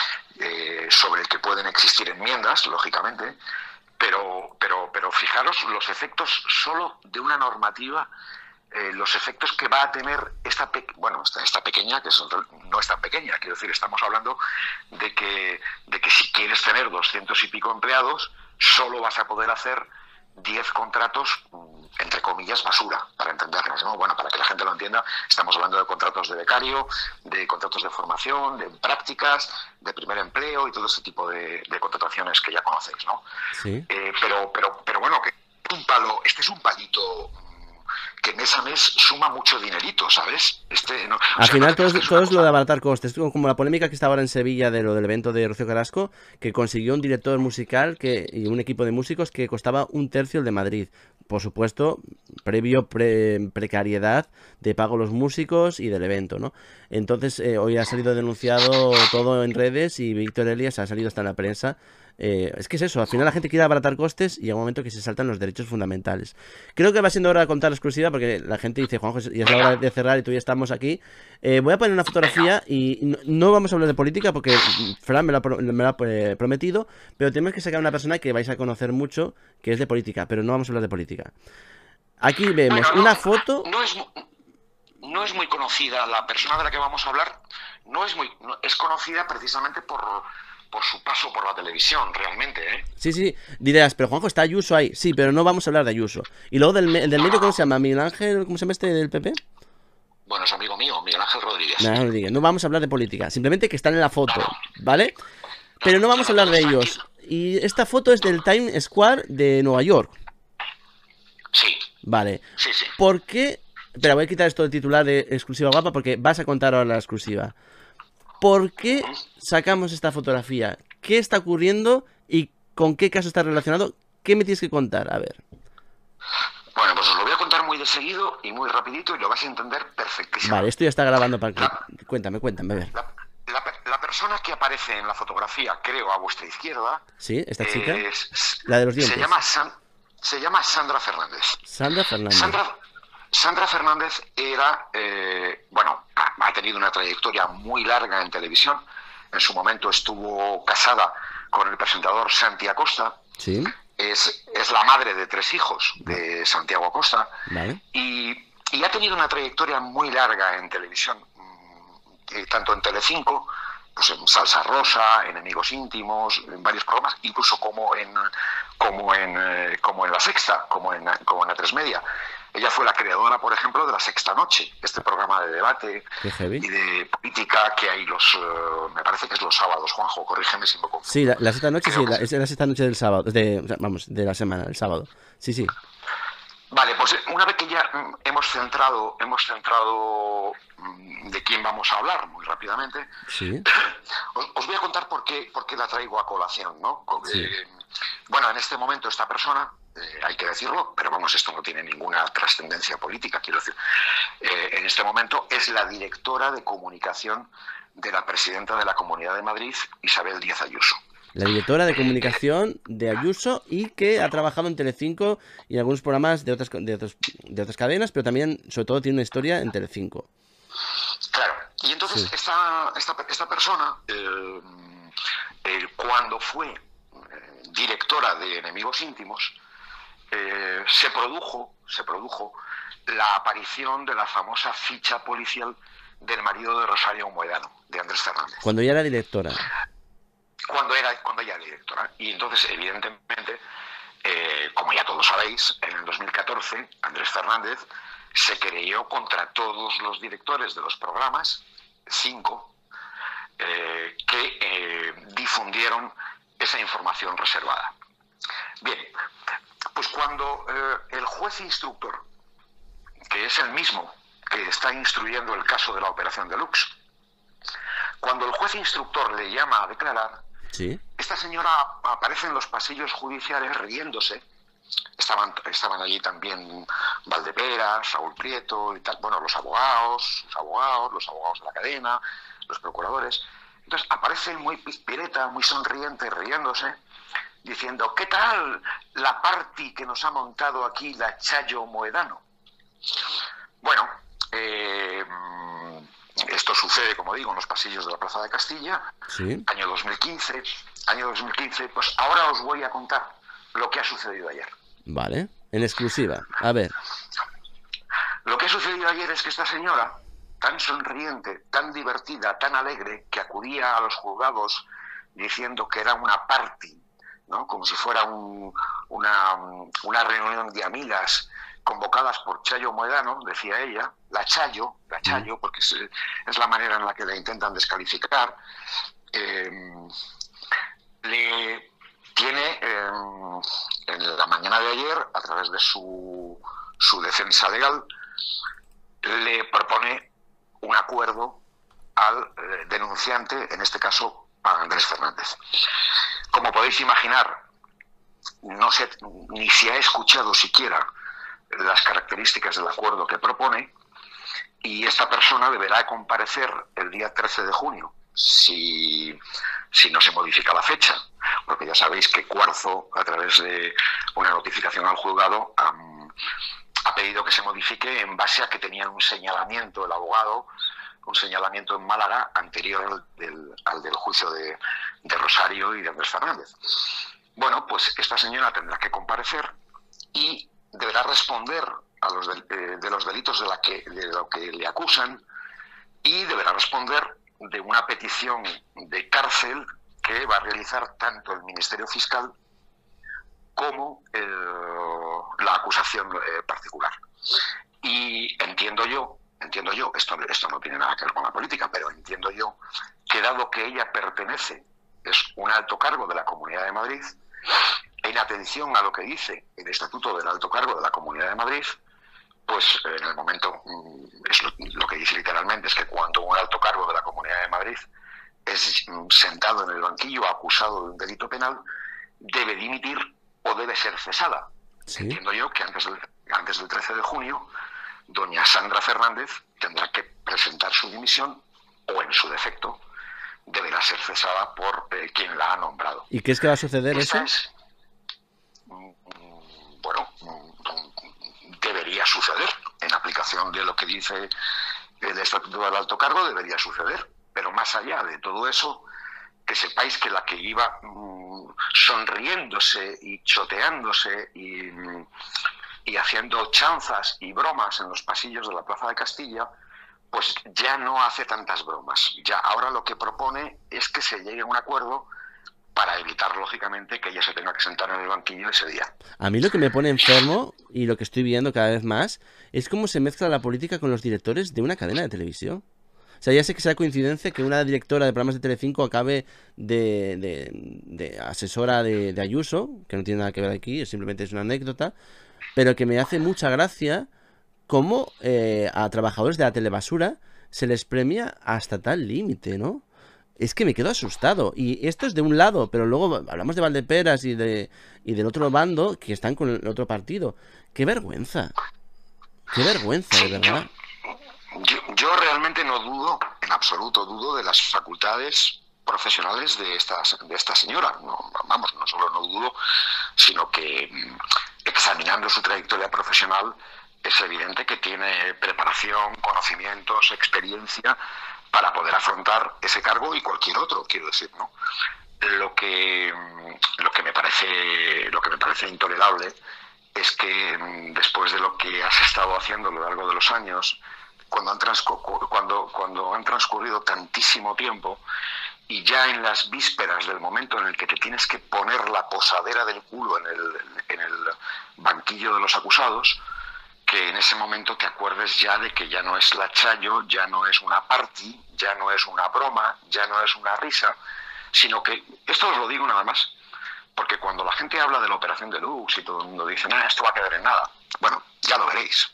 A: eh, sobre el que pueden existir enmiendas, lógicamente, pero, pero, pero fijaros los efectos solo de una normativa, eh, los efectos que va a tener esta, pe bueno, esta, esta pequeña, que es, no es tan pequeña, quiero decir, estamos hablando de que, de que si quieres tener doscientos y pico empleados, solo vas a poder hacer diez contratos, entre comillas, basura, para entendernos, ¿no? Bueno, para que la gente lo entienda, estamos hablando de contratos de becario, de contratos de formación, de prácticas, de primer empleo y todo ese tipo de, de contrataciones que ya conocéis, ¿no?
B: Sí.
A: Eh, pero, pero, pero bueno, que un palo, este es un palito que mes a mes suma mucho dinerito, ¿sabes? Este, no,
B: Al
A: sea,
B: final
A: no
B: todo, es,
A: es
B: todo es lo
A: cosa...
B: de abaratar costes, como la polémica que estaba ahora en Sevilla de lo del evento de Rocío Carrasco, que consiguió un director musical que y un equipo de músicos que costaba un tercio el de Madrid. Por supuesto, previo pre, precariedad de pago a los músicos y del evento, ¿no? Entonces, eh, hoy ha salido denunciado todo en redes y Víctor Elias ha salido hasta en la prensa. Eh, es que es eso, al final la gente quiere abaratar costes y llega un momento que se saltan los derechos fundamentales. Creo que va siendo hora de contar la exclusiva porque la gente dice, Juanjo, y es la hora de cerrar y todavía estamos aquí. Eh, voy a poner una fotografía y no, no vamos a hablar de política porque Fran me lo, ha, me lo ha eh, prometido, pero tenemos que sacar a una persona que vais a conocer mucho, que es de política, pero no vamos a hablar de política. Aquí vemos
A: bueno, no,
B: una foto...
A: No es, no es muy conocida la persona de la que vamos a hablar, no es muy no, es conocida precisamente por... por su paso por la televisión, realmente, ¿eh?
B: Sí, sí, dirás, pero Juanjo, está Ayuso ahí. Sí, pero no vamos a hablar de Ayuso. Y luego del, del medio, ¿cómo se llama? ¿Miguel Ángel? ¿Cómo se llama este del P P?
A: Bueno, es amigo mío, Miguel Ángel Rodríguez.
B: No, Rodríguez. No vamos a hablar de política, simplemente que están en la foto, ¿vale? Pero no vamos a hablar de ellos. Y esta foto es del Times Square de Nueva York.
A: Sí.
B: Vale.
A: Sí, sí.
B: ¿Por qué? Espera, voy a quitar esto de titular de exclusiva guapa porque vas a contar ahora la exclusiva. ¿Por qué sacamos esta fotografía? ¿Qué está ocurriendo y con qué caso está relacionado? ¿Qué me tienes que contar? A ver.
A: Bueno, pues os lo voy a contar muy de seguido y muy rapidito y lo vais a entender perfectísimo.
B: Vale, esto ya está grabando para que...
A: La,
B: cuéntame, cuéntame, a ver.
A: La, la, la persona que aparece en la fotografía, creo, a vuestra izquierda...
B: Sí, esta chica.
A: Es,
B: la de los dientes.
A: Se llama, San, se llama Sandra Fernández.
B: Sandra Fernández.
A: Sandra, Sandra Fernández era, eh, bueno, ha, ha tenido una trayectoria muy larga en televisión. En su momento estuvo casada con el presentador Santi Acosta.
B: Sí.
A: Es, es la madre de tres hijos de Santiago Acosta.
B: Vale.
A: Y, y ha tenido una trayectoria muy larga en televisión, tanto en Telecinco, pues en Salsa Rosa, en Enemigos Íntimos, en varios programas, incluso como en como en eh, como en La Sexta, como en como en la Tres Media. Ella fue la creadora, por ejemplo, de La Sexta Noche, este programa de debate y de política que hay los, uh, me parece que es los sábados, Juanjo, corrígeme si me confundo.
B: Sí, la, la Sexta Noche, sí, la, es la Sexta Noche del sábado, de, vamos, de la semana, el sábado. Sí, sí.
A: Vale, pues una vez que ya hemos centrado, hemos centrado de quién vamos a hablar muy rápidamente,
B: sí.
A: os, os voy a contar por qué, por qué la traigo a colación, ¿no?
B: Sí.
A: Eh, bueno, en este momento esta persona, eh, hay que decirlo, pero vamos, esto no tiene ninguna trascendencia política, quiero decir, eh, en este momento es la directora de comunicación de la presidenta de la Comunidad de Madrid, Isabel Díaz Ayuso.
B: La directora de comunicación de Ayuso y que ha trabajado en Telecinco y en algunos programas de otras, de, otros, de otras cadenas, pero también, sobre todo, tiene una historia en Telecinco.
A: Claro, y entonces sí. esta, esta, esta persona, eh, eh, cuando fue eh, directora de Enemigos Íntimos, eh, se produjo, se produjo la aparición de la famosa ficha policial del marido de Rosario Moedano, de Andrés Fernández.
B: Cuando ya era directora.
A: Cuando era cuando ya era directora. Y entonces, evidentemente, eh, como ya todos sabéis, en el dos mil catorce, Andrés Fernández se querelló contra todos los directores de los programas, cinco, eh, que eh, difundieron esa información reservada. Bien, pues cuando eh, el juez instructor, que es el mismo que está instruyendo el caso de la Operación Deluxe, cuando el juez instructor le llama a declarar,
B: ¿sí?
A: Esta señora aparece en los pasillos judiciales riéndose. Estaban, estaban allí también Valdeperas, Raúl Prieto y tal. Bueno, los abogados, los abogados, los abogados de la cadena, los procuradores. Entonces aparece muy pispireta, muy sonriente, riéndose, diciendo, ¿qué tal la party que nos ha montado aquí la Chayo Moedano? Bueno, eh, esto sucede, como digo, en los pasillos de la Plaza de Castilla,
B: ¿Sí?
A: año dos mil quince, año dos mil quince, pues ahora os voy a contar lo que ha sucedido ayer.
B: Vale, en exclusiva, a ver.
A: Lo que ha sucedido ayer es que esta señora, tan sonriente, tan divertida, tan alegre, que acudía a los juzgados diciendo que era una party, ¿no? Como si fuera un, una, una reunión de amigas convocadas por Chayo Moedano, decía ella, la Chayo, la Chayo, porque es, es la manera en la que la intentan descalificar, eh, le tiene eh, en la mañana de ayer, a través de su, su defensa legal, le propone un acuerdo al eh, denunciante, en este caso a Andrés Fernández. Como podéis imaginar, no sé ni si ha escuchado siquiera las características del acuerdo que propone, y esta persona deberá comparecer el día trece de junio, si, si no se modifica la fecha, porque ya sabéis que Cuarzo, a través de una notificación al juzgado, um, ha pedido que se modifique en base a que tenían un señalamiento, el abogado, un señalamiento en Málaga anterior al del, al del juicio de, de Rosario y de Andrés Fernández. Bueno, pues esta señora tendrá que comparecer y deberá responder a los de, eh, de los delitos de, la que, de lo que le acusan, y deberá responder de una petición de cárcel que va a realizar tanto el Ministerio Fiscal como el, la acusación eh, particular. Y entiendo yo, entiendo yo, esto, esto no tiene nada que ver con la política, pero entiendo yo que, dado que ella pertenece, es un alto cargo de la Comunidad de Madrid, en atención a lo que dice el Estatuto del Alto Cargo de la Comunidad de Madrid, pues en el momento, es lo, lo que dice literalmente, es que cuando un alto cargo de la Comunidad de Madrid es sentado en el banquillo acusado de un delito penal, debe dimitir o debe ser cesada. ¿Sí? Entiendo yo que antes del, antes del trece de junio, doña Sandra Fernández tendrá que presentar su dimisión, o en su defecto deberá ser cesada por eh, quien la ha nombrado.
B: ¿Y qué es que va a suceder
A: Esta
B: eso?
A: Es, bueno, debería suceder, en aplicación de lo que dice el Estatuto del Alto Cargo, debería suceder. Pero más allá de todo eso, que sepáis que la que iba mmm, sonriéndose y choteándose y, y haciendo chanzas y bromas en los pasillos de la Plaza de Castilla, pues ya no hace tantas bromas. Ya ahora lo que propone es que se llegue a un acuerdo para evitar, lógicamente, que ella se tenga que sentar en el banquillo ese día.
B: A mí lo que me pone enfermo, y lo que estoy viendo cada vez más, es cómo se mezcla la política con los directores de una cadena de televisión. O sea, ya sé que sea coincidencia que una directora de programas de Telecinco acabe de, de, de asesora de, de Ayuso, que no tiene nada que ver aquí, simplemente es una anécdota, pero que me hace mucha gracia cómo eh, a trabajadores de la telebasura se les premia hasta tal límite, ¿no? Es que me quedo asustado. Y esto es de un lado, pero luego hablamos de Valdeperas y de y del otro bando que están con el otro partido. ¡Qué vergüenza! ¡Qué vergüenza, de verdad!
A: Yo, yo realmente no dudo, en absoluto dudo, de las facultades profesionales de esta, de esta señora. No, vamos, no solo no dudo, sino que examinando su trayectoria profesional es evidente que tiene preparación, conocimientos, experiencia para poder afrontar ese cargo y cualquier otro, quiero decir, ¿no? Lo que, lo que me parece, lo que me parece intolerable es que después de lo que has estado haciendo a lo largo de los años, cuando han, transcurrido, cuando, cuando han transcurrido tantísimo tiempo, y ya en las vísperas del momento en el que te tienes que poner la posadera del culo en el, en el banquillo de los acusados, que en ese momento te acuerdes ya de que ya no es la Chayo, ya no es una party, ya no es una broma, ya no es una risa, sino que, esto os lo digo nada más, porque cuando la gente habla de la operación Deluxe y todo el mundo dice, nah, esto va a quedar en nada, bueno, ya lo veréis.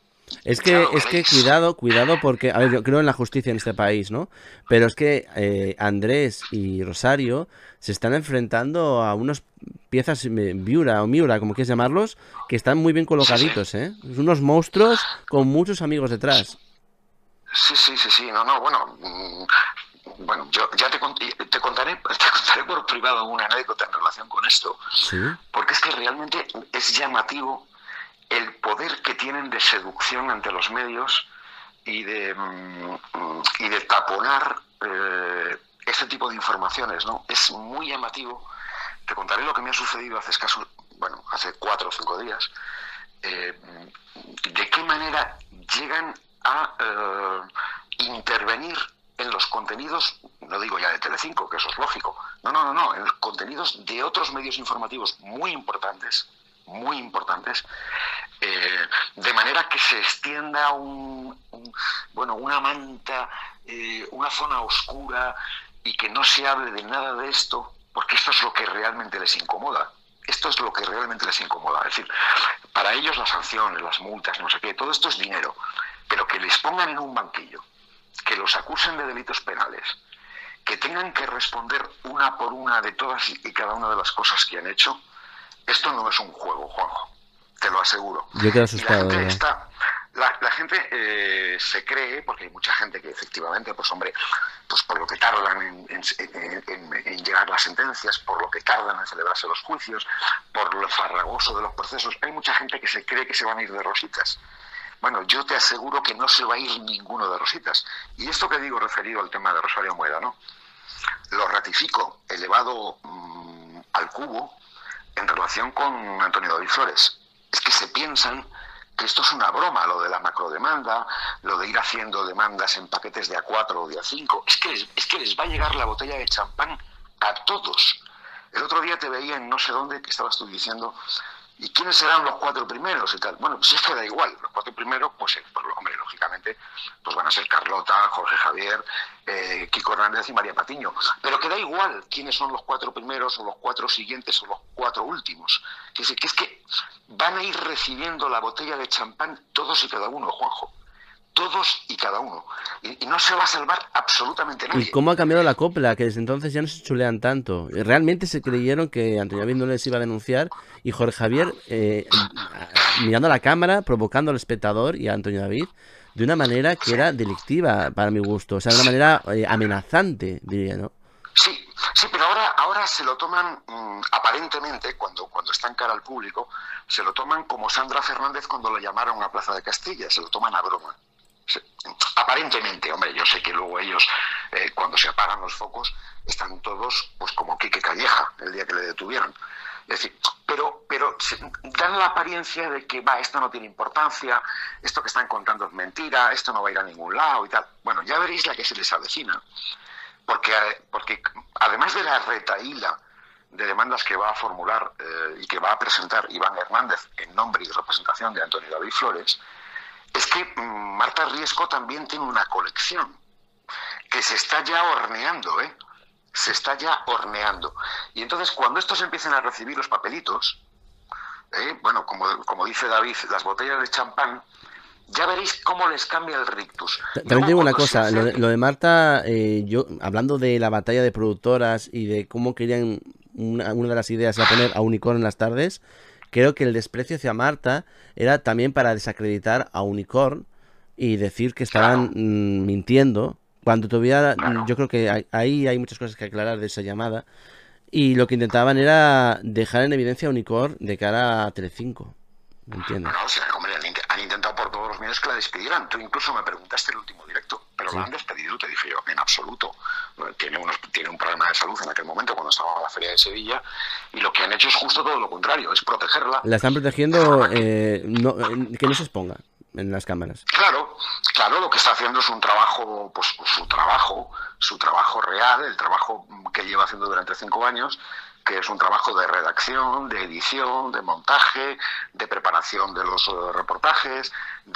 B: Es que, es que cuidado, cuidado, porque, a ver, yo creo en la justicia en este país, ¿no? Pero es que eh, Andrés y Rosario se están enfrentando a unos piezas Viura o Miura, como quieras llamarlos, que están muy bien colocaditos, ¿eh? Unos monstruos con muchos amigos detrás.
A: Sí, sí, sí, sí, no, no, bueno, bueno, yo ya te, te, contaré, te contaré por privado una anécdota en relación con esto,
B: ¿sí? Porque
A: es que realmente es llamativo el poder que tienen de seducción ante los medios y de, y de taponar eh, ese tipo de informaciones, ¿no? Es muy llamativo. Te contaré lo que me ha sucedido hace escaso, bueno, hace cuatro o cinco días, eh, de qué manera llegan a eh, intervenir en los contenidos, no digo ya de Telecinco, que eso es lógico, no, no, no, no, en los contenidos de otros medios informativos muy importantes, muy importantes, eh, de manera que se extienda un, un, bueno, una manta, eh, una zona oscura, y que no se hable de nada de esto, porque esto es lo que realmente les incomoda. Esto es lo que realmente les incomoda. Es decir, para ellos las sanciones, las multas, no sé qué, todo esto es dinero, pero que les pongan en un banquillo, que los acusen de delitos penales, que tengan que responder una por una de todas y cada una de las cosas que han hecho, esto no es un juego, Juanjo, te lo aseguro.
B: Yo quedo asustado.
A: Y la gente está, la, la gente eh, se cree, porque hay mucha gente que efectivamente, pues hombre, pues por lo que tardan en, en, en, en, en llegar las sentencias, por lo que tardan en celebrarse los juicios, por lo farragoso de los procesos, hay mucha gente que se cree que se van a ir de rositas. Bueno, yo te aseguro que no se va a ir ninguno de rositas. Y esto que digo referido al tema de Rosario Mueda, ¿no? Lo ratifico, elevado mmm, al cubo, en relación con Antonio David Flores. Es que se piensan que esto es una broma, lo de la macrodemanda, lo de ir haciendo demandas en paquetes de A cuatro o de A cinco. Es que les, es que les va a llegar la botella de champán a todos. El otro día te veía en no sé dónde, que estabas tú diciendo, ¿y quiénes serán los cuatro primeros y tal? Bueno, pues es que da igual. Los cuatro primeros, pues, pues hombre, lógicamente, pues van a ser Carlota, Jorge Javier, eh, Kiko Hernández y María Patiño. Pero que da igual quiénes son los cuatro primeros o los cuatro siguientes o los cuatro últimos. Que es, que es que van a ir recibiendo la botella de champán todos y cada uno, Juanjo. Todos y cada uno. Y, y no se va a salvar absolutamente nadie.
B: ¿Y cómo ha cambiado la copla? Que desde entonces ya no se chulean tanto. Realmente se creyeron que Antonio David no les iba a denunciar y Jorge Javier eh, mirando a la cámara, provocando al espectador y a Antonio David de una manera que era delictiva para mi gusto. O sea, de una manera eh, amenazante, diría, ¿no?
A: Sí, sí, pero ahora, ahora se lo toman, mmm, aparentemente, cuando, cuando está en cara al público, se lo toman como Sandra Fernández cuando lo llamaron a Plaza de Castilla, se lo toman a broma. Sí, aparentemente, hombre, yo sé que luego ellos, eh, cuando se apagan los focos, están todos pues como Quique Calleja, el día que le detuvieron. Es decir, pero, pero dan la apariencia de que, va, esto no tiene importancia, esto que están contando es mentira, esto no va a ir a ningún lado y tal. Bueno, ya veréis la que se les avecina, porque, porque además de la retahíla de demandas que va a formular eh, y que va a presentar Iván Hernández en nombre y representación de Antonio David Flores, es que Marta Riesco también tiene una colección que se está ya horneando, ¿eh? Se está ya horneando. Y entonces, cuando estos empiecen a recibir los papelitos, ¿eh? bueno, como, como dice David, las botellas de champán, ya veréis cómo les cambia el rictus.
B: También digo una cosa, lo de, lo de Marta, eh, yo hablando de la batalla de productoras y de cómo querían, una, una de las ideas era poner a Unicorn en las tardes, creo que el desprecio hacia Marta era también para desacreditar a Unicorn y decir que estaban claro. mmm, mintiendo, cuando todavía claro. yo creo que hay, ahí hay muchas cosas que aclarar de esa llamada, y lo que intentaban era dejar en evidencia a Unicorn de cara a Telecinco, ¿me entiendes?
A: No, o sea, hombre, han, han intentado por todos los medios que la despidieran. Tú incluso me preguntaste el último directo, pero sí. La han despedido, te dije yo, en absoluto. Tiene, unos, tiene un problema de salud en aquel momento cuando estaba en la Feria de Sevilla, y lo que han hecho es justo todo lo contrario, es protegerla.
B: La están protegiendo eh, no, que no se exponga en las cámaras.
A: Claro, claro, lo que está haciendo es un trabajo, pues su trabajo, su trabajo real, el trabajo que lleva haciendo durante cinco años, que es un trabajo de redacción, de edición, de montaje, de preparación de los uh, reportajes,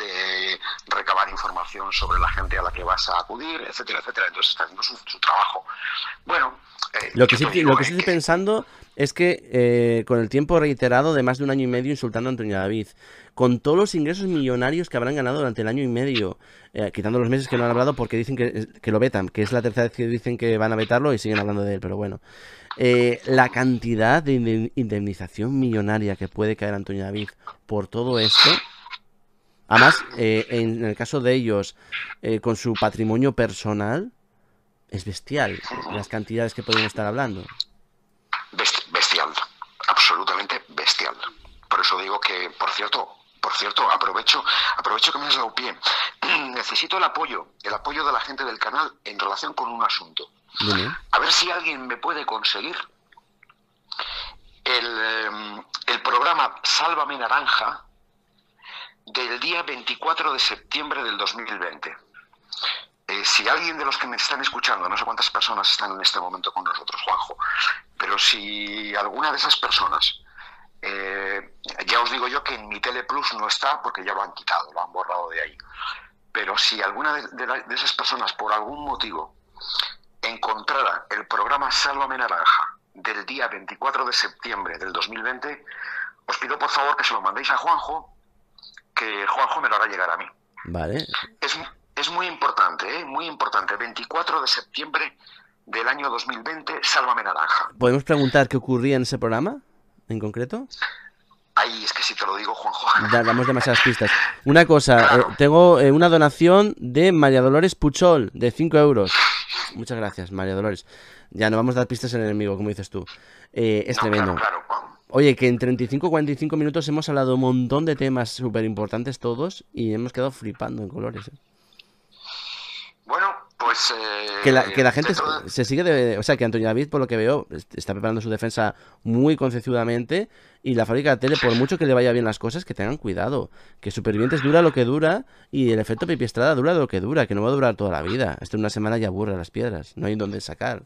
A: de recabar información sobre la gente a la que vas a acudir, etcétera, etcétera. Entonces está haciendo su, su trabajo. Bueno, eh,
B: lo que sí, digo, lo que sí estoy que... pensando es que eh, con el tiempo reiterado de más de un año y medio insultando a Antonio David, con todos los ingresos millonarios que habrán ganado durante el año y medio, eh, quitando los meses que no han hablado porque dicen que, que lo vetan, que es la tercera vez que dicen que van a vetarlo y siguen hablando de él, pero bueno. Eh, la cantidad de indemnización millonaria que puede caer Antonio David por todo esto, además, eh, en el caso de ellos, eh, con su patrimonio personal, Es bestial las cantidades que podemos estar hablando.
A: Bestial, absolutamente bestial. Por eso digo que, por cierto, por cierto, aprovecho, aprovecho que me has dado pie. Necesito el apoyo, el apoyo de la gente del canal en relación con un asunto.
B: Dime.
A: A ver si alguien me puede conseguir el, el programa Sálvame Naranja del día veinticuatro de septiembre del dos mil veinte. Eh, si alguien de los que me están escuchando, no sé cuántas personas están en este momento con nosotros, Juanjo, pero si alguna de esas personas, eh, ya os digo yo que en mi Teleplus no está porque ya lo han quitado, lo han borrado de ahí, pero si alguna de, de, la, de esas personas por algún motivo encontrara el programa Sálvame Naranja del día veinticuatro de septiembre del dos mil veinte, os pido por favor que se lo mandéis a Juanjo, que Juanjo me lo hará llegar a mí.
B: Vale.
A: Es, es muy importante, ¿eh? Muy importante. veinticuatro de septiembre del año dos mil veinte, Sálvame Naranja.
B: ¿Podemos preguntar qué ocurría en ese programa, en concreto?
A: Ay, es que si te lo digo, Juanjo.
B: Da, damos demasiadas pistas. Una cosa,
A: Claro.
B: eh, tengo eh, una donación de María Dolores Puchol, de cinco euros. Muchas gracias, María Dolores. Ya no vamos a dar pistas al enemigo, como dices tú. Eh, es
A: No,
B: tremendo.
A: claro, claro.
B: Oye, que en treinta y cinco a cuarenta y cinco minutos hemos hablado un montón de temas súper importantes todos y hemos quedado flipando en colores. ¿eh?
A: Bueno, pues... Eh,
B: Que la, que la gente
A: dentro de-
B: se sigue de... O sea, que Antonio David, por lo que veo, est- está preparando su defensa muy concienzudamente y la fábrica de tele, por mucho que le vaya bien las cosas, que tengan cuidado. Que Supervivientes dura lo que dura y el efecto Pipi Estrada dura lo que dura, que no va a durar toda la vida. Esto en una semana ya aburre las piedras, no hay donde sacar.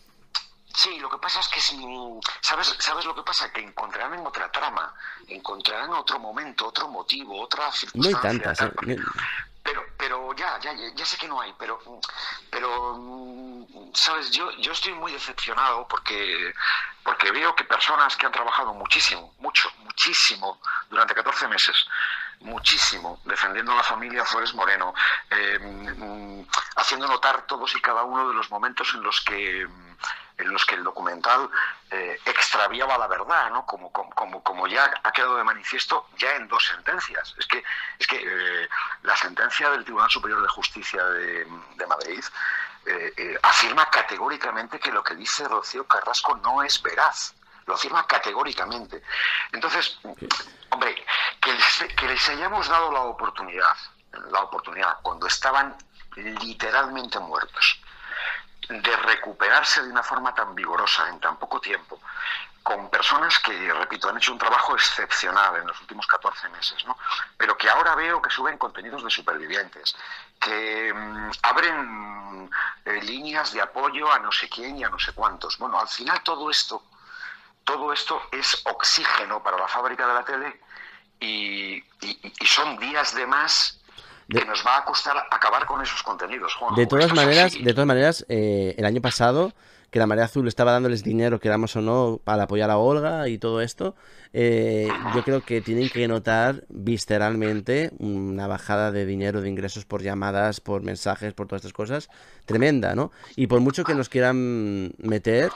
A: Sí, lo que pasa es que, es, ¿sabes, ¿sabes lo que pasa? Que encontrarán en otra trama, encontrarán otro momento, otro motivo, otra
B: No hay
A: circunstancia.
B: tantas,
A: tal,
B: ¿eh?
A: porque-
B: No-
A: Pero, pero ya, ya, ya ya sé que no hay, pero, pero, mm, sabes, yo, yo estoy muy decepcionado porque, porque veo que personas que han trabajado muchísimo, mucho, muchísimo durante catorce meses, muchísimo, defendiendo a la familia Flores Moreno, eh, mm, haciendo notar todos y cada uno de los momentos en los que en los que el documental eh, extraviaba la verdad, ¿no? Como, como, como, como ya ha quedado de manifiesto ya en dos sentencias. Es que, es que eh, la sentencia del Tribunal Superior de Justicia de, de Madrid eh, eh, afirma categóricamente que lo que dice Rocío Carrasco no es veraz. Lo afirma categóricamente. Entonces, hombre, que les, que les hayamos dado la oportunidad, la oportunidad cuando estaban literalmente muertos, de recuperarse de una forma tan vigorosa en tan poco tiempo, con personas que, repito, han hecho un trabajo excepcional en los últimos catorce meses, ¿no? Pero que ahora veo que suben contenidos de supervivientes, que mmm, abren eh, líneas de apoyo a no sé quién y a no sé cuántos. Bueno, al final todo esto, todo esto es oxígeno para la fábrica de la tele y, y, y son días de más que
B: De-
A: nos va a costar acabar con esos contenidos, Juanjo.
B: De todas
A: Esto es
B: maneras,
A: así.
B: de todas maneras, eh, el año pasado, que la Marea Azul estaba dándoles dinero, queramos o no, para apoyar a Olga y todo esto, eh, yo creo que tienen que notar visceralmente una bajada de dinero, de ingresos por llamadas, por mensajes, por todas estas cosas, tremenda, ¿no? Y por mucho que nos quieran meter,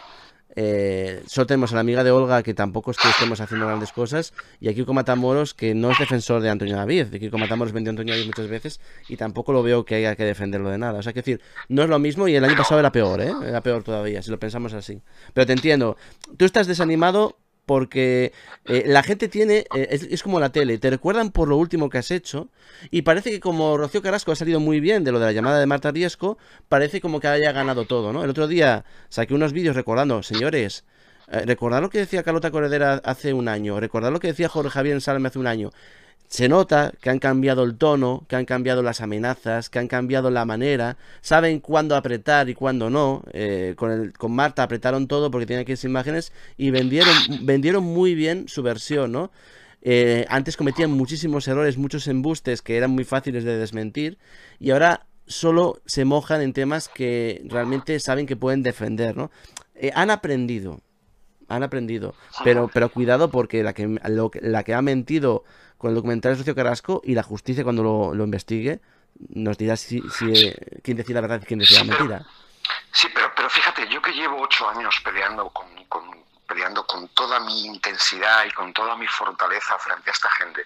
B: eh, solo tenemos a la amiga de Olga, que tampoco es que estemos haciendo grandes cosas, y a Kiko Matamoros, que no es defensor de Antonio David. De Kiko Matamoros vendió a Antonio David muchas veces y tampoco lo veo que haya que defenderlo de nada. O sea, que decir, no es lo mismo y el año pasado era peor, ¿eh? Era peor todavía, si lo pensamos así. Pero te entiendo, tú estás desanimado porque eh, la gente tiene, eh, es, es como la tele, te recuerdan por lo último que has hecho y parece que como Rocío Carrasco ha salido muy bien de lo de la llamada de Marta Riesco, parece como que haya ganado todo, ¿no? El otro día saqué unos vídeos recordando, señores, eh, recordad lo que decía Carlota Corredera hace un año, recordad lo que decía Jorge Javier en Salme hace un año. Se nota que han cambiado el tono, que han cambiado las amenazas, que han cambiado la manera, saben cuándo apretar y cuándo no. Eh, con, el, con Marta apretaron todo porque tenían que irse imágenes y vendieron, vendieron muy bien su versión, ¿no? Eh, antes cometían muchísimos errores, muchos embustes que eran muy fáciles de desmentir y ahora solo se mojan en temas que realmente saben que pueden defender, ¿no? Eh, han aprendido, han aprendido, pero, pero cuidado porque la que, lo, la que ha mentido con el documental es Rocío Carrasco y la justicia cuando lo, lo investigue nos dirá si, si eh, quién decía la verdad y quién decía
A: Sí,
B: la
A: pero,
B: mentira.
A: sí, pero, pero fíjate, yo que llevo ocho años peleando con, con, peleando con toda mi intensidad y con toda mi fortaleza frente a esta gente,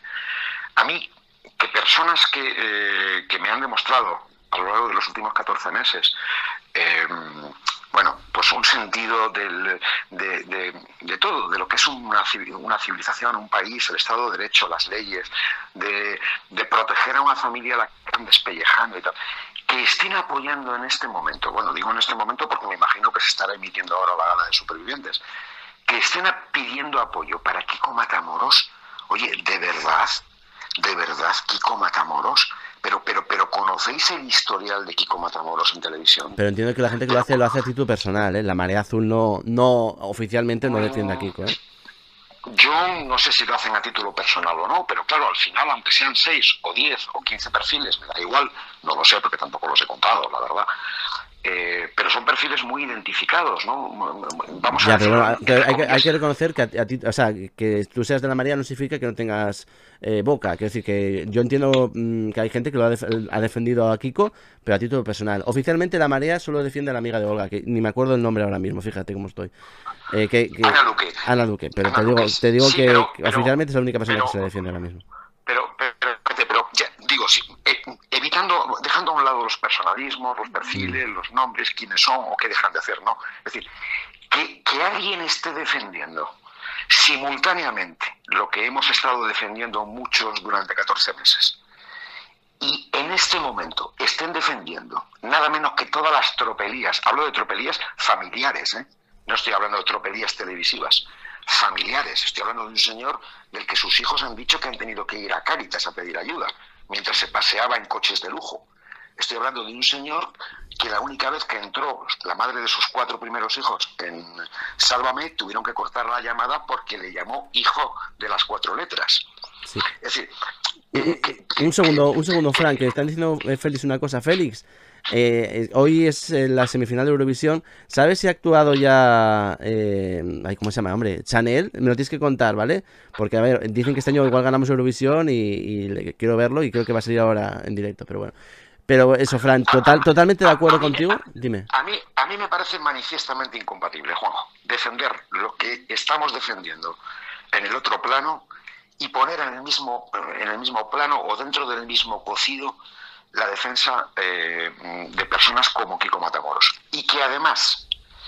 A: a mí, que personas que, eh, que me han demostrado a lo largo de los últimos catorce meses eh, bueno, pues un sentido del, de, de, de todo, de lo que es una, una civilización, un país, el Estado de Derecho, las leyes, de, de proteger a una familia a la que están despellejando y tal, que estén apoyando en este momento, bueno, digo en este momento porque me imagino que se estará emitiendo ahora la gala de supervivientes, que estén pidiendo apoyo para Kiko Matamoros. Oye, de verdad, de verdad, Kiko Matamoros, pero, pero, pero ¿conocéis el historial de Kiko Matamoros en televisión?
B: Pero entiendo que la gente que lo hace, lo hace a título personal, ¿eh? La Marea Azul no, no oficialmente no defiende a Kiko, ¿eh?
A: Yo no sé si lo hacen a título personal o no, pero claro, al final, aunque sean seis o diez o quince perfiles, me da igual, no lo sé porque tampoco los he contado, la verdad. Eh, pero son perfiles muy identificados, ¿no? Vamos
B: ya,
A: a
B: pero bueno, que hay, que, hay que reconocer que a, a ti, o sea, que tú seas de la Marea no significa que no tengas eh, boca. Quiero decir que yo entiendo mmm, que hay gente que lo ha, def ha defendido a Kiko, pero a título personal. Oficialmente la Marea solo defiende a la amiga de Olga, que ni me acuerdo el nombre ahora mismo, fíjate cómo estoy. Eh, que, que...
A: Ana Duque.
B: Ana Duque, pero
A: Ana
B: te digo,
A: Duque.
B: te digo
A: sí,
B: que,
A: pero,
B: que
A: pero,
B: oficialmente es la única persona
A: pero,
B: que se le defiende ahora mismo.
A: Pero, pero, pero, pero ya, digo, sí, eh, evitando, dejando a un lado los personalismos, los perfiles, mm. los nombres, quiénes son o qué dejan de hacer, ¿no? Es decir, que, que alguien esté defendiendo simultáneamente lo que hemos estado defendiendo muchos durante catorce meses y en este momento estén defendiendo nada menos que todas las tropelías, hablo de tropelías familiares, ¿eh? No estoy hablando de tropelías televisivas, familiares. Estoy hablando de un señor del que sus hijos han dicho que han tenido que ir a Cáritas a pedir ayuda mientras se paseaba en coches de lujo. Estoy hablando de un señor que la única vez que entró la madre de sus cuatro primeros hijos en Sálvame tuvieron que cortar la llamada porque le llamó hijo de las cuatro letras.
B: Sí.
A: Es decir,
B: eh, que, un segundo, un segundo, Frank, que están diciendo eh, Félix una cosa. Félix, eh, hoy es eh, la semifinal de Eurovisión. ¿Sabes si ha actuado ya eh, ay, ¿cómo se llama, hombre? Chanel, me lo tienes que contar, ¿vale? Porque a ver, dicen que este año igual ganamos Eurovisión y, y le, quiero verlo y creo que va a salir ahora en directo, pero bueno. Pero eso, Fran, total, totalmente de acuerdo a, a contigo.
A: A,
B: Dime.
A: A mí, a mí me parece manifiestamente incompatible, Juanjo, defender lo que estamos defendiendo en el otro plano y poner en el mismo, en el mismo plano o dentro del mismo cocido la defensa eh, de personas como Kiko Matamoros. Y que además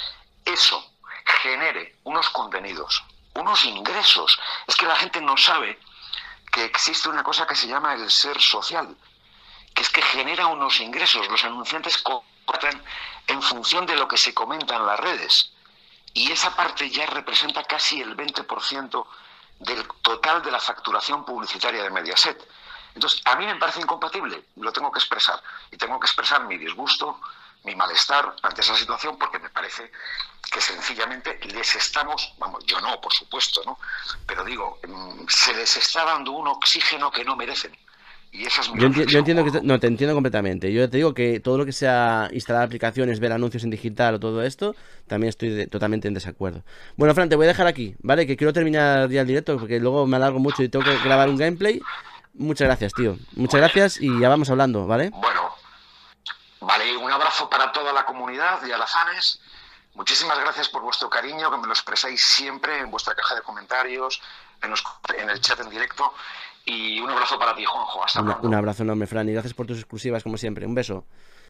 A: eso genere unos contenidos, unos ingresos. Es que la gente no sabe que existe una cosa que se llama el ser social, que es que genera unos ingresos. Los anunciantes cobran en función de lo que se comenta en las redes. Y esa parte ya representa casi el veinte por ciento del total de la facturación publicitaria de Mediaset. Entonces, a mí me parece incompatible, lo tengo que expresar. Y tengo que expresar mi disgusto, mi malestar ante esa situación, porque me parece que sencillamente les estamos, vamos, yo no, por supuesto, ¿no? Pero digo, se les está dando un oxígeno que no merecen. Y esa es mi
B: yo, enti yo entiendo que... No, te entiendo completamente. Yo te digo que todo lo que sea instalar aplicaciones, ver anuncios en digital o todo esto, también estoy de, totalmente en desacuerdo. Bueno, Fran, te voy a dejar aquí, ¿vale? Que quiero terminar ya el directo porque luego me alargo mucho y tengo que grabar un gameplay. Muchas gracias, tío. Muchas gracias y ya vamos hablando, ¿vale?
A: Bueno, vale, un abrazo para toda la comunidad de Alazanes. Muchísimas gracias por vuestro cariño, que me lo expresáis siempre en vuestra caja de comentarios, en, los, en el chat en directo. Y un abrazo para ti, Juanjo. Hasta
B: Una,
A: pronto.
B: Un abrazo enorme, Fran, y gracias por tus exclusivas, como siempre. Un beso.